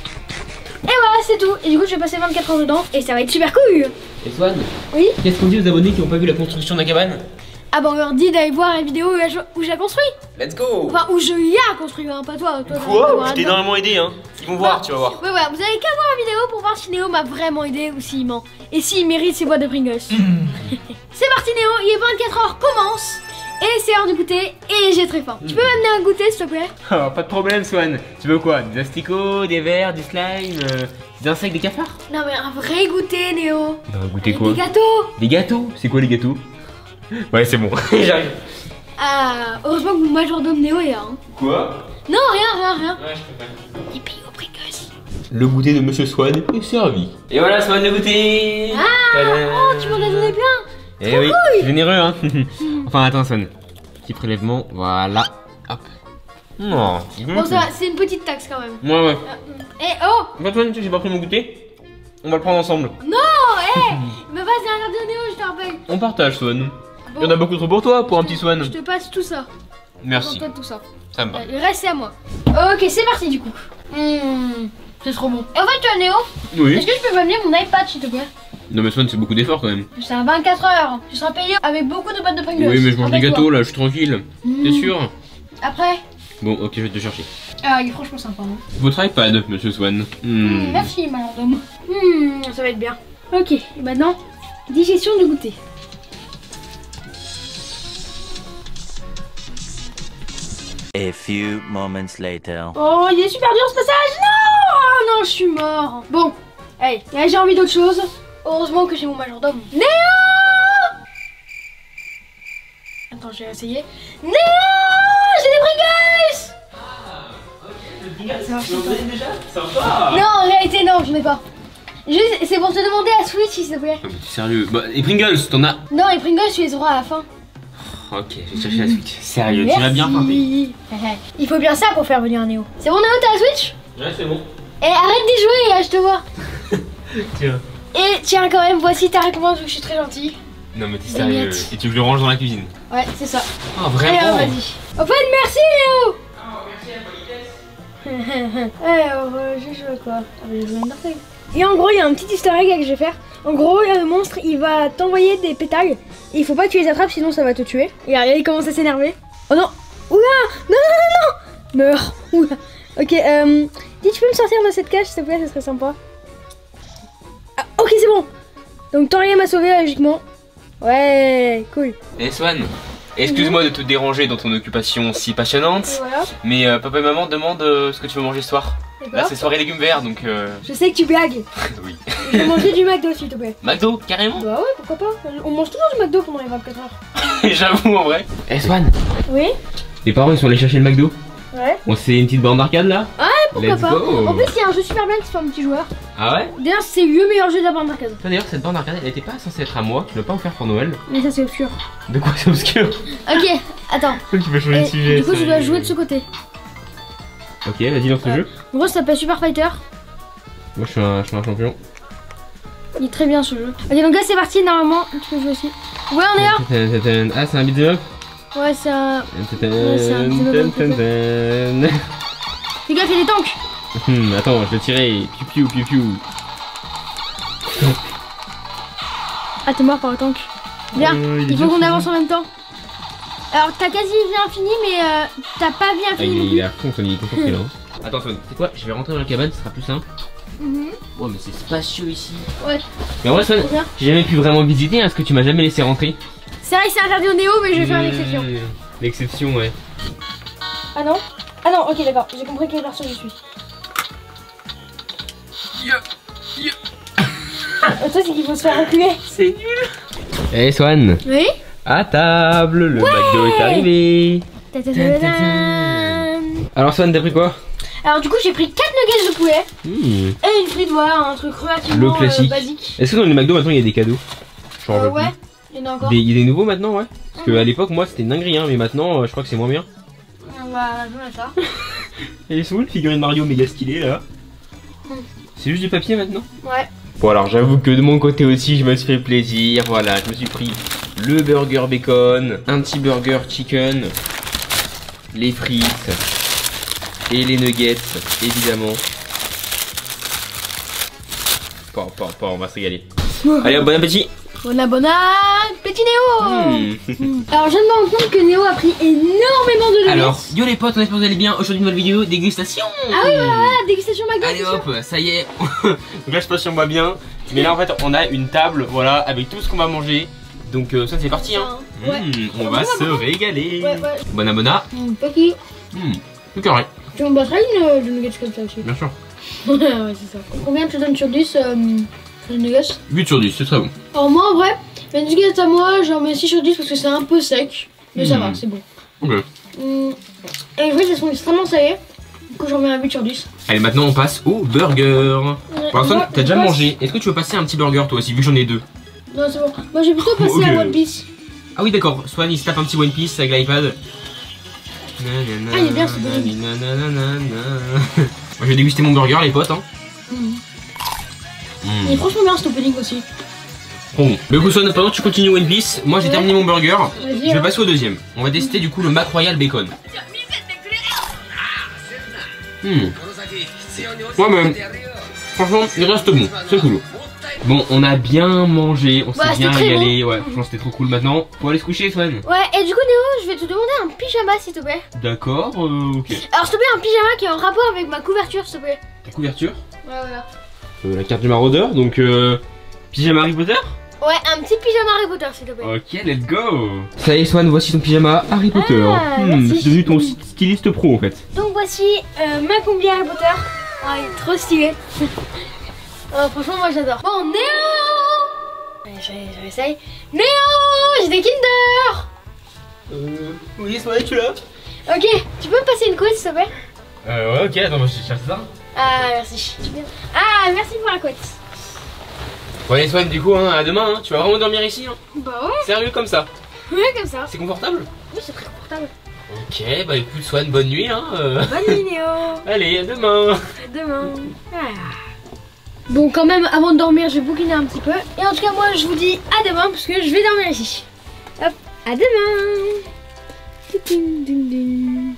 Et voilà, c'est tout. Et du coup, je vais passer vingt-quatre heures dedans et ça va être super cool. Et Swan? Oui? Qu'est-ce qu'on dit aux abonnés qui n'ont pas vu la construction de la cabane? Ah bah, on leur dit d'aller voir la vidéo où je, où je la construis. Let's go! Enfin, où je y a construit, hein, pas toi. toi Quoi? Je t'ai énormément aidé, hein. Ils vont voir, tu vas voir. Ouais, voilà, vous avez qu'à voir la vidéo pour voir si Néo m'a vraiment aidé ou s'il ment. Et s'il mérite ses boîtes de Pringles. C'est parti, Néo, il est vingt-quatre heures, commence. Et c'est l'heure du goûter et j'ai très faim. Tu peux m'amener un goûter, s'il te plaît? Oh, pas de problème, Swan. Tu veux quoi? Des asticots, des vers, du slime, euh, des insectes, des cafards? Non, mais un vrai goûter, Néo. Un goûter Avec quoi? des gâteaux. Des gâteaux? C'est quoi les gâteaux? Ouais, c'est bon, j'arrive. Ah, heureusement que mon majordome Néo est là. Hein. Quoi? Non, rien, rien, rien. Ouais, je peux pas. Et puis au Pringles. Le goûter de Monsieur Swan est servi. Et voilà, Swan, le goûter. Ah, oh, tu m'en as donné plein. Eh oui, cool. généreux, hein. Enfin, attends, Swan. Petit prélèvement, voilà. Hop. Non. Bon, ça va, c'est une petite taxe quand même. Ouais, ouais. Eh, oh. Bah, Swan, tu sais, j'ai pas pris mon goûter. On va le prendre ensemble. Non, eh. Mais vas-y, regarde Néo, je te rappelle. On partage, Swan. Bon, Il y en a beaucoup trop pour toi, pour un petit Swan. je te passe tout ça. Merci. Toi, tout ça. Ça me va. Euh, Le reste, c'est à moi. Ok, c'est parti du coup. Mmh, c'est trop bon. Et en fait, Néo, est-ce Oui. que je peux m'amener mon iPad, s'il te plaît? Non, mais Swan, c'est beaucoup d'efforts quand même. C'est à vingt-quatre heures. Tu seras payé avec beaucoup de boîtes de Pringles. Oui, mais je mange des Rappelle-toi. gâteaux là, je suis tranquille. Mmh. T'es sûr? Après. Bon, ok, je vais te chercher. Ah, il est franchement sympa. Hein. Votre iPad, Monsieur Swan. Mmh, Hmm. merci, majordome. Mmh, ça va être bien. Ok, et maintenant, digestion du goûter. A few moments later. Oh, il est super dur ce passage. Non, oh, non, je suis mort. Bon, allez, là j'ai envie d'autre chose. Heureusement que j'ai mon majordome. Néo! Attends, je vais essayer. Néo! J'ai des Pringles! Ça marche pas. Non, en réalité, non, je n'ai pas. Juste, c'est pour te demander à Switch, s'il te plaît. Ah, mais t'es sérieux? Bah, les Pringles, t'en as? Non, les Pringles, tu les auras à la fin. Ok, je vais chercher la Switch. Sérieux, tu vas bien feinter. Il faut bien ça pour faire venir un Néo. C'est bon, Néo, t'as la Switch? Ouais, c'est bon. Et arrête d'y jouer, là, je te vois. Tiens. Et tiens, quand même, voici ta récompense, je suis très gentil. Non, mais t'es Des sérieux. miettes. Et tu veux que je le range dans la cuisine? Ouais, c'est ça. Ah, Allez, vraiment? vas-y. En fait, merci, Néo. Ouais, alors, euh, j'ai joué quoi? Ah, mais j'ai joué à Undertale. Et en gros, il y a un petit easter egg que je vais faire. En gros, le monstre, il va t'envoyer des pétales. Et il faut pas que tu les attrapes, sinon ça va te tuer. Et regardez, il commence à s'énerver. Oh non! Oula! Non, non, non, non! Meurs! Oula! Ok, euh. Dis, tu peux me sortir de cette cage, s'il te plaît, ça serait sympa. Ah, ok, c'est bon! Donc, Toriel m'a sauvé, logiquement. Ouais, cool. Eh, Swan, excuse-moi de te déranger dans ton occupation si passionnante. Et voilà. Mais euh, papa et maman demandent euh, ce que tu veux manger ce soir. D'accord. Là, c'est soirée légumes verts, donc euh... Je sais que tu blagues. oui. Je vais manger du McDo, s'il te plaît. McDo, carrément? Bah ouais, pourquoi pas. On mange toujours du McDo pendant les vingt-quatre heures. J'avoue, en vrai. Eh, Swan, Oui? les parents ils sont allés chercher le McDo. Ouais. On s'est une petite borne d'arcade là? Ouais, pourquoi Let's pas. go. En plus, il y a un jeu super bien qui se fait un petit joueur. Ah ouais? D'ailleurs, c'est le meilleur jeu de la bande d'arcade. D'ailleurs, cette borne d'arcade elle était pas censée être à moi, tu l'as pas offert pour Noël. Mais ça, c'est obscur. De quoi c'est obscur? Ok, attends. Tu peux changer Et de sujet. du coup, je dois sérieux. jouer de ce côté. Ok, vas-y, lance le Ouais. jeu. En gros, ça s'appelle Super Fighter. Moi je suis un, je suis un champion. Il est très bien ce jeu. Ok, donc là, c'est parti. Normalement, tu peux jouer aussi. Ouais, on est là. Ah, c'est un beat'em up? Ouais, c'est un. Ouais, c'est un beat'em up, Fais gaffe, il y a des tanks. Hum, attends, je vais tirer. Piu piu piu piu. Ah, t'es mort par le tank. Bien, Euh, il est il faut bien qu'on fini. avance en même temps. Alors, t'as quasi vie infinie, mais euh, t'as pas vie Ah, infinie. il, non est, plus. il est à fond, Swan, il est concentré là. hein. Attends, Swan, c'est quoi? Je vais rentrer dans la cabane, ce sera plus simple. Mhm. Oh, mais c'est spacieux ici. Ouais. Mais en vrai, Swan, Trop bien. j'ai jamais pu vraiment visiter, hein, parce que tu m'as jamais laissé rentrer. C'est vrai que c'est interdit au Néo, mais je vais faire une exception. Euh, L'exception, ouais. Ah non? Ah non, ok, d'accord. J'ai compris quelle personne je suis. Le truc, c'est qu'il faut se faire reculer. C'est nul. Eh, Swan, Oui? à table, le McDo est arrivé. Ta-ta-ta-ta-ta. Alors, Swan, t'as pris quoi? Alors, du coup, j'ai pris quatre nuggets de poulet Hmm. et une frite, voilà, un truc relativement Le classique. euh, basique. Est-ce que dans les McDo maintenant il y a des cadeaux? Je m'en Euh, rappelle ouais, plus. il y en a encore. Des- Il y a des nouveaux maintenant, ouais. Parce que à l'époque, moi c'était une dinguerie, hein, mais maintenant euh, je crois que c'est moins bien. On va jouer à ça. Et les sous, le figurine Mario méga stylé là. Hmm. C'est juste du papier maintenant? Ouais. Bon, alors j'avoue que de mon côté aussi, je me suis fait plaisir. Voilà, je me suis pris le burger bacon, un petit burger chicken, les frites et les nuggets, évidemment. Pas, pas, pas, on va se régaler. Allez, bon appétit! Bon abonne, petit Néo. Hmm. Alors, je viens de me rendre compte que Néo a pris énormément de nuggets. Alors, yo les potes, on espère que vous allez bien. Aujourd'hui, une nouvelle vidéo dégustation. Ah oui, voilà, voilà, dégustation McDo. Allez c'est sûr. hop, ça y est. Donc là, je sais pas si on voit bien. Mais là, en fait, on a une table, voilà, avec tout ce qu'on va manger. Donc, euh, ça, c'est parti, hein. Ouais. Mmh, on On va va se voir. régaler. Ouais, ouais. Bon abonnat. Mmh, petit. Mmh, tout carré, Tu m'en battras une euh, de nuggets comme ça aussi. bien sûr. Ouais, c'est ça. Combien tu donnes sur dix euh, sur les nuggets? huit sur dix, c'est très bon. Alors, moi, en vrai, les nuggets à moi, j'en mets six sur dix parce que c'est un peu sec. Mais ça Mmh. va, c'est bon. Ok. Mmh. Et les frites, elles sont extrêmement salées. Du coup, j'en mets un huit sur dix. Allez, maintenant, on passe au burger. Ouais, Pour l'instant, moi- t'as déjà moi, mangé. Est-ce que tu veux passer un petit burger, toi aussi, vu que j'en ai deux? Non, c'est bon. Moi, j'ai plutôt passé Ok. à One Piece. Ah oui, d'accord. Swan, il se tape un petit One Piece avec l'iPad. Ah, il est bien, ce bonhomme. Moi, je vais déguster mon burger, les potes. Hein. Mmh. Mmh. Il est franchement bien, cet opening aussi. Bon, le coup, Swan, pendant que tu continues One Piece, moi j'ai Ouais. terminé mon burger. Vas-y, Je vais hein. passer au deuxième. On va tester du coup le Mac Royal Bacon. Hmm. Ouais, mais franchement, il reste bon. C'est cool. Bon, on a bien mangé, on s'est Ouais, bien c'était très régalé. Ouais, franchement, c'était trop cool maintenant. Pour aller se coucher, Swan. Ouais, et du coup, Néo, je vais te demander un pyjama, s'il te plaît. D'accord, euh, ok. Alors, s'il te plaît, un pyjama qui est en rapport avec ma couverture, s'il te plaît. Ta couverture, Ouais, voilà. euh, la carte du maraudeur, donc euh, pyjama Harry Potter. Ouais, un petit pyjama Harry Potter, s'il te plaît. Ok, let's go. Ça y est, Swan, voici ton pyjama Harry Potter. Ah, Hmm, merci. je suis devenu ton styliste pro en fait. Donc, voici euh, ma combi Harry Potter. Ah, il est trop stylé. Euh, franchement, moi, j'adore. Bon, Néo. Ouais, je je réessaye. Néo, j'ai des Kinder. Euh, oui, Swan, tu l'as. Ok, tu peux me passer une couette, s'il te plaît? Euh, ouais, ok, attends, moi je cherche ça. Ah, merci. Ah, merci pour la couette. Bon, allez, Swan, du coup, hein, à demain, hein. Tu vas vraiment dormir ici, hein. Bah ouais, Sérieux comme ça. ouais, comme ça. C'est confortable. Oui, c'est très confortable. Ok, bah écoute, Swan, bonne nuit, hein. euh. Bonne nuit, Néo. Allez, à demain. À demain. Ah. Bon, quand même, avant de dormir, je vais bouquiner un petit peu. Et en tout cas, moi, je vous dis à demain parce que je vais dormir ici. Hop, à demain. Ding, ding, ding.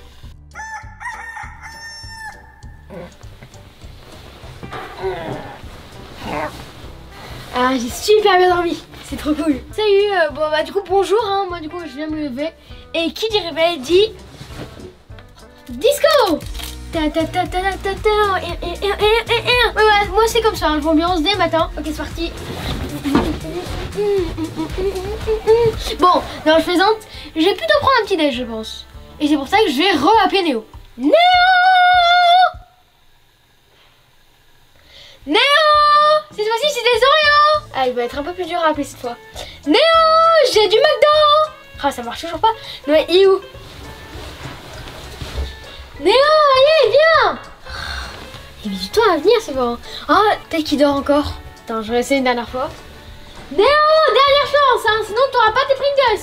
Ah, j'ai super bien dormi. C'est trop cool. Salut, euh, bon bah du coup bonjour, hein. Moi du coup je viens de me lever. Et qui dit réveil dit disco. Ta ta ta ta ta ta ta. Et, et, et, et, et, et. Ouais, ouais, moi c'est comme ça, hein, l'ambiance dès matin. Ok, c'est parti. Bon, non je plaisante. Je vais plutôt prendre un petit déj je pense. Et c'est pour ça que je vais re-appeler Néo. Néo Néo. Cette fois-ci c'est des Oreos. Ah, il va être un peu plus dur à appeler cette fois. Néo, j'ai du McDo. Ah, ça marche toujours pas. Non mais il est où? Néo, allez, viens. Il met du temps à venir, c'est bon. Ah, peut-être qu'il dort encore. Attends, je vais essayer une dernière fois. Néo, dernière chance, hein, sinon t'auras pas tes Pringles.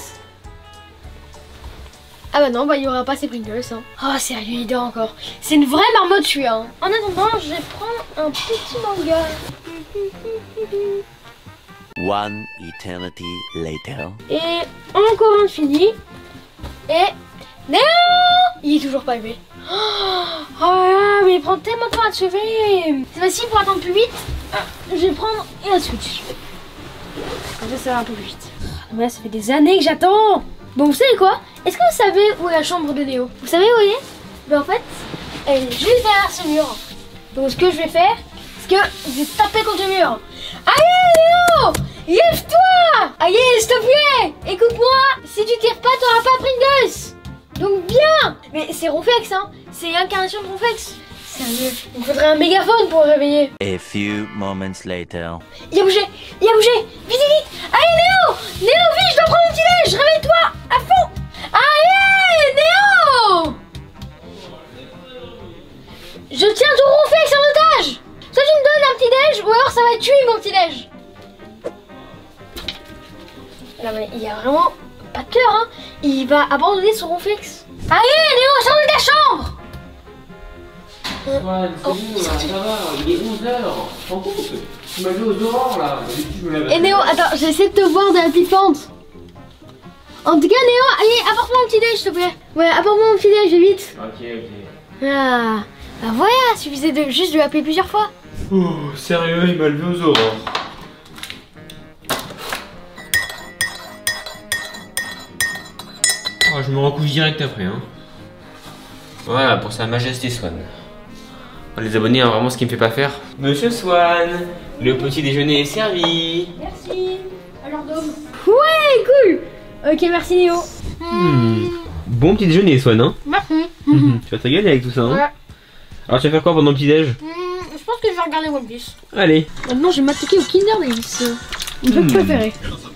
Ah bah non, bah il y aura pas ces Pringles. Hein. Oh sérieux, il dort encore. C'est une vraie marmotte celui-là. Hein. En attendant, je vais prendre un petit manga. One eternity later. Et encore un fini. Et Néo, il est toujours pas levé. Oh là là, mais il prend tellement de temps à te chauffer. C'est facile pour attendre plus vite. Je vais prendre et la switch. Comme ça, ça va un peu plus vite. Mais là, ça fait des années que j'attends. Bon, vous savez quoi? Est-ce que vous savez où est la chambre de Néo? Vous savez où elle est? Ben en fait, elle est juste derrière ce mur. Donc ce que je vais faire, c'est que je vais taper contre le mur. Allez Néo, lève-toi. Allez, s'il te plaît, écoute-moi. Si tu tires pas, t'auras pas Pringles. Donc bien. Mais c'est Ronflex, hein. C'est l'incarnation de Ronflex. Sérieux, il me faudrait un mégaphone pour le réveiller. A few moments later. Il a bougé, il a bougé. Vite, vite, vite. Allez Néo, Néo, vite, je dois prendre mon petit déj. Réveille-toi, à fond. Allez Néo. Je tiens ton Ronflex en otage. Soit tu me donnes un petit déj, ou alors ça va tuer mon petit déj. Non mais il a vraiment pas de cœur, hein. Il va abandonner son Ronflex. Allez Néo, sors de ta chambre. Swan, c'est Oh, bon là, ça va, il est onze heures. Tu te rends compte? Tu m'as vu aux aurores là. Je me lave. Et Néo, attends, j'essaie de te voir de la petite fente. En tout cas, Néo, allez, apporte-moi mon petit déj, s'il te plaît. Ouais, apporte-moi mon petit déj, vite. Ok, ok. Ah, bah voilà, suffisait de juste de l'appeler plusieurs fois. Oh, sérieux, il m'a levé aux aurores. Oh, je me recouche direct après, hein. Voilà, pour sa majesté Swan. Les abonnés, hein, vraiment ce qui me fait pas faire. Monsieur Swan, le petit déjeuner est servi. Merci. Alors, Dom. Ouais, cool. Ok, merci Néo. Hmm. Bon petit déjeuner, Swan, hein. Merci. Tu vas te régaler avec tout ça, hein. Ouais. Alors, tu vas faire quoi pendant le petit déj? Hmm, je pense que je vais regarder One Piece. Allez. Maintenant, je vais m'attaquer au Kinder Davis. Mon truc Hmm. préféré.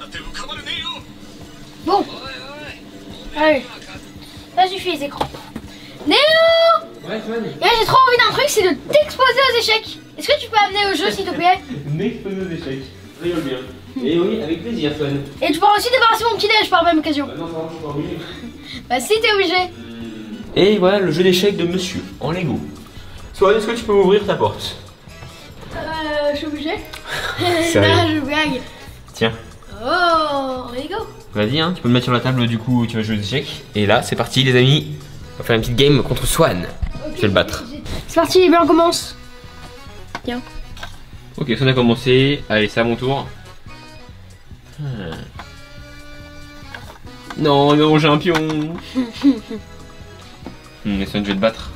Bon. Allez. Ça suffit les écrans. Néo! Ouais, Swan. Là, j'ai trop envie d'un truc, c'est de t'exposer aux échecs. Est-ce que tu peux amener au jeu, s'il te plaît? N'expose aux échecs. Rigole bien. Et oui, avec plaisir, Swan. Et tu pourras aussi débarrasser mon petit déj par la même occasion. Bah non, ça va, je suis pas obligé. Bah si, t'es obligé. Et voilà le jeu d'échecs de monsieur, en Lego. Swan, est-ce que tu peux m'ouvrir ta porte? Euh, je suis obligé. Sérieux? Non, je blague. Tiens. Oh, Lego. Vas-y, hein, tu peux le mettre sur la table du coup où tu vas jouer aux échecs. Et là, c'est parti, les amis. On va faire une petite game contre Swan. Okay, je vais le battre. C'est parti, les bien on commence. Tiens. Ok, Swan a commencé. Allez, c'est à mon tour. Hmm. Non, non, j'ai un pion. hmm, mais Swan, je vais te battre.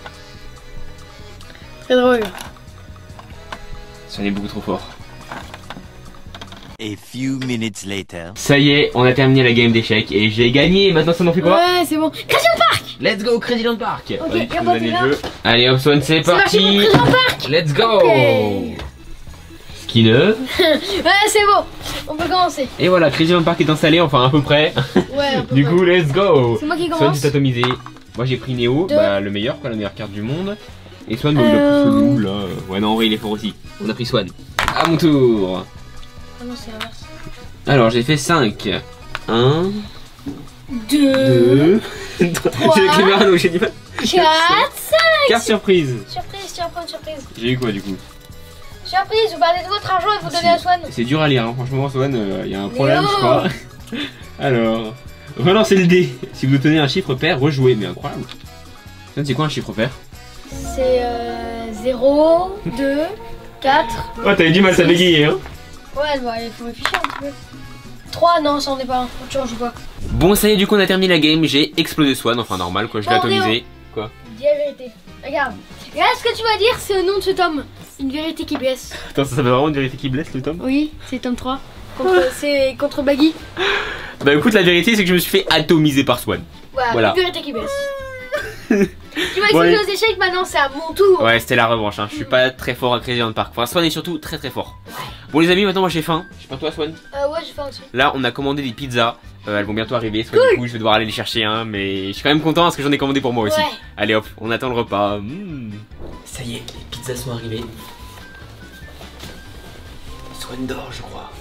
Très drôle. Swan est beaucoup trop fort. A few minutes later. Ça y est, on a terminé la game d'échecs et j'ai gagné. Maintenant, ça en fait quoi? Ouais, c'est bon. Création Park. Let's go, Crazyland Park. Ok, Vas-y, et tu on peux va donner faire le jeu. Allez, hop, Swan, c'est C'est parti parti. pour Création Park. Let's go. Ok. Skinner. Ouais, c'est bon. On peut commencer. Et voilà, Crazyland Park est installé, enfin à peu près. Ouais, un peu Du près. coup, let's go. C'est moi qui Swan commence. s'est atomisé. Moi j'ai pris Néo, Deux. bah, le meilleur, quoi, la meilleure carte du monde. Et Swan, bah, il a Euh. pris celui là. Ouais, non, en vrai, il est fort aussi. On a pris Swan. À mon tour. Ah non, c'est l'inverse. Alors, j'ai fait cinq. un, Deux. deux. J'ai écrit Verano, j'ai dit pas. Quatre. Cinq. Carte surprise. Surprise, tiens, prends une surprise. J'ai eu quoi du coup? Surprise, vous parlez de votre argent et vous donnez à Swan. C'est dur à lire, hein. Franchement, Swan, il y a un problème, Néo. je crois. Alors, relancez le dé. Si vous obtenez un chiffre pair, rejouez. Mais incroyable. Swan, c'est quoi un chiffre pair? C'est euh, zéro, deux, quatre. Oh, t'avais du mal à bégayer, hein. Ouais, bah, il faut réfléchir un petit peu. trois, non, ça en est pas un. Tu en joues pas. Bon, ça y est, du coup, on a terminé la game. J'ai explosé Swan, enfin normal, quoi. Je l'ai Bon, atomisé. Quoi? Dis la vérité. Regarde. Là, ce que tu vas dire, c'est le nom de ce tome. Une vérité qui blesse. Attends, ça s'appelle vraiment une vérité qui blesse le tome? Oui, c'est tome trois. Contre, c'est contre Baggy. Bah écoute, la vérité c'est que je me suis fait atomiser par Swan. Voilà, Voilà. une vérité qui blesse. Tu m'as Bon, expliqué allez. aux échecs, maintenant c'est à mon tour. Ouais, c'était la revanche, hein. Je suis pas très fort à Crazyland Park. Enfin, Swan est surtout très très fort. Bon les amis, maintenant moi j'ai faim. Je sais pas toi Swan. Euh, ouais, j'ai faim aussi. Là on a commandé des pizzas. Euh, elles vont bientôt arriver. Soit du coup je vais devoir aller les chercher, hein. Mais je suis quand même content parce que j'en ai commandé pour moi aussi. Ouais. Allez hop, on attend le repas. Mmh. Ça y est, les pizzas sont arrivées. Swan dort, je crois.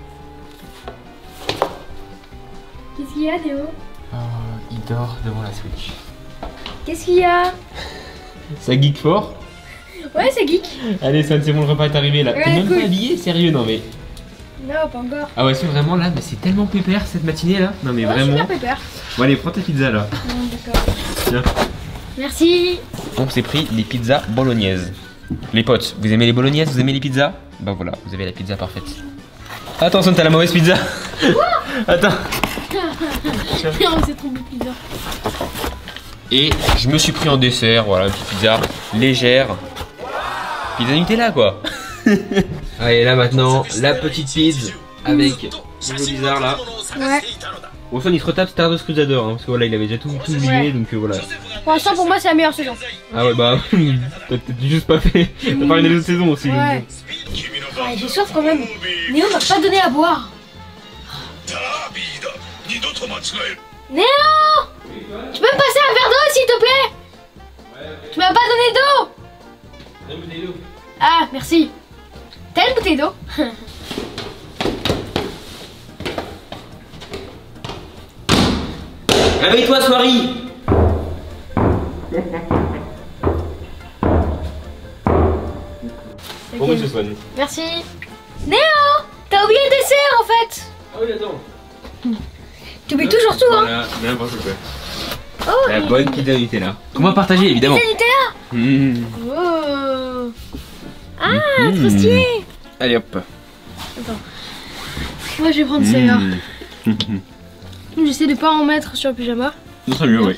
Qu'est-ce qu'il y a, Néo? Oh, il dort devant la Switch. Qu'est-ce qu'il y a? Ça geek fort? Ouais, c'est geek. Allez Swan, c'est bon, le repas est arrivé là. Ouais, T'es même cool. pas habillé? Sérieux, non mais. Non, pas encore. Ah ouais, c'est vraiment là, mais c'est tellement pépère cette matinée là. Non mais Ouais, vraiment. super pépère. Bon allez, prends ta pizza là. Non, d'accord. Tiens. Merci. On s'est pris les pizzas bolognaises. Les potes, vous aimez les bolognaises? Vous aimez les pizzas? Bah voilà, vous avez la pizza parfaite. Attention, t'as la mauvaise pizza. Attends. On s'est trompé de pizza. Et je me suis pris en dessert, voilà, une petite pizza légère. Pizza Nutella quoi. Allez, là maintenant, la petite pizza avec le jeu bizarre là. Ouais. Au fond, il se retape Stardust Crusader, hein, parce que voilà, il avait déjà tout, tout oublié, Ouais. donc euh, voilà. Pour l'instant, pour moi, c'est la meilleure saison. Ah ouais, bah, t'as peut-être juste pas fait. T'as parlé des autres saisons aussi. donc, Ouais. Ouais, j'ai soif quand même. Néo m'a pas donné à boire. Néo, tu peux me passer un verre d'eau s'il te plaît? Tu m'as pas donné d'eau. Ah, merci. T'as une bouteille d'eau? Réveille-toi, Soirée. Bon, monsieur Swan. Merci. Néo, t'as oublié le dessert en fait. Ah oui, attends. Tu oublies toujours tout, hein. Voilà, n'importe quoi. Oh, La bonne pizza Nutella. Qu'on va partager, évidemment. pizza Nutella. Mmh. Oh. Ah, Mmh. trop stylé. Allez hop. Moi, je vais prendre celle-là. Mmh. J'essaie de pas en mettre sur le pyjama. Ce serait mieux, oui.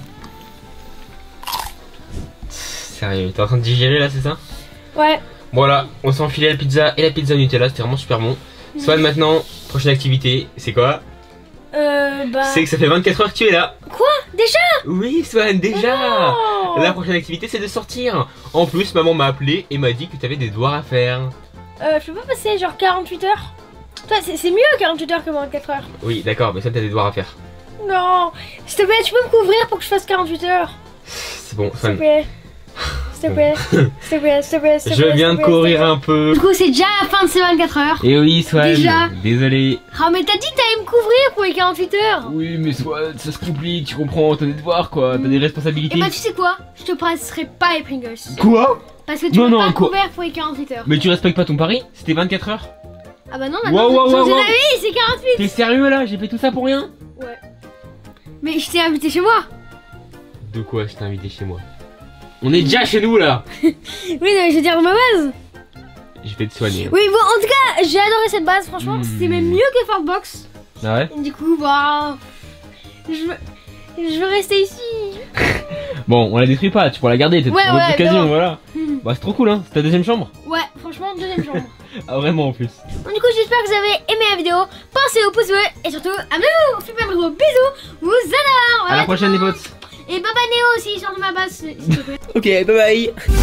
Sérieux, t'es en train de digérer là, c'est ça? Ouais. Voilà, on s'est enfilé la pizza et la pizza Nutella, c'était vraiment super bon. Swan, maintenant, prochaine activité, c'est quoi? Euh, bah. C'est que ça fait vingt-quatre heures que tu es là. Quoi? Déjà? Oui, Swan, déjà. Oh. La prochaine activité, c'est de sortir. En plus, maman m'a appelé et m'a dit que t'avais des devoirs à faire. Euh, je peux pas passer genre quarante-huit heures? Toi, c'est mieux quarante-huit heures que vingt-quatre heures. Oui, d'accord, mais ça, t'as des devoirs à faire. Non. S'il te plaît, tu peux me couvrir pour que je fasse quarante-huit heures? C'est bon, S'il te Swan. plaît. S'il te plaît. S'il te plaît, s'il te plaît, s'il te Je plaît, viens s'il de te plaît, courir s'il te un peu. plaît. Du coup, c'est déjà la fin de ces vingt-quatre heures. Et oui, Swan, Déjà. désolé. Ah, mais t'as dit que t'allais me couvrir pour les quarante-huit heures. Oui, mais Swan, ça se complique, tu comprends, t'as des devoirs quoi, t'as des responsabilités. Et bah, tu sais quoi? Je te passerai pas les Pringles. Quoi? Parce que tu Non, peux non, pas quoi? couvrir pour les quarante-huit heures. Mais tu respectes pas ton pari? C'était vingt-quatre heures? Ah bah non, maintenant, Wow, wow, j'ai wow, changé wow. d'avis, c'est quarante-huit. T'es sérieux là? J'ai fait tout ça pour rien? Ouais. Mais je t'ai invité chez moi. De quoi je t'ai invité chez moi? On est déjà chez nous là. Oui, non, mais je veux dire de ma base. Je vais te soigner. Oui, bon, en tout cas, j'ai adoré cette base, franchement, Mmh. c'était même mieux que Fartbox. Ah ouais? Du coup, bah. Je veux. Je veux rester ici. Bon, on la détruit pas, tu pourras la garder, peut-être Ouais, pour une ouais, autre occasion, non. voilà. Bah c'est trop cool hein, c'est ta deuxième chambre? Ouais, franchement, deuxième chambre. Ah vraiment en plus. Bon, du coup, j'espère que vous avez aimé la vidéo. Pensez au pouce bleu et surtout, abonnez-vous. Faites plein de gros bisous. Vous adore. À la prochaine les potes. Et Baba Néo aussi, sort de ma base, s'il te plaît. Ok, bye bye.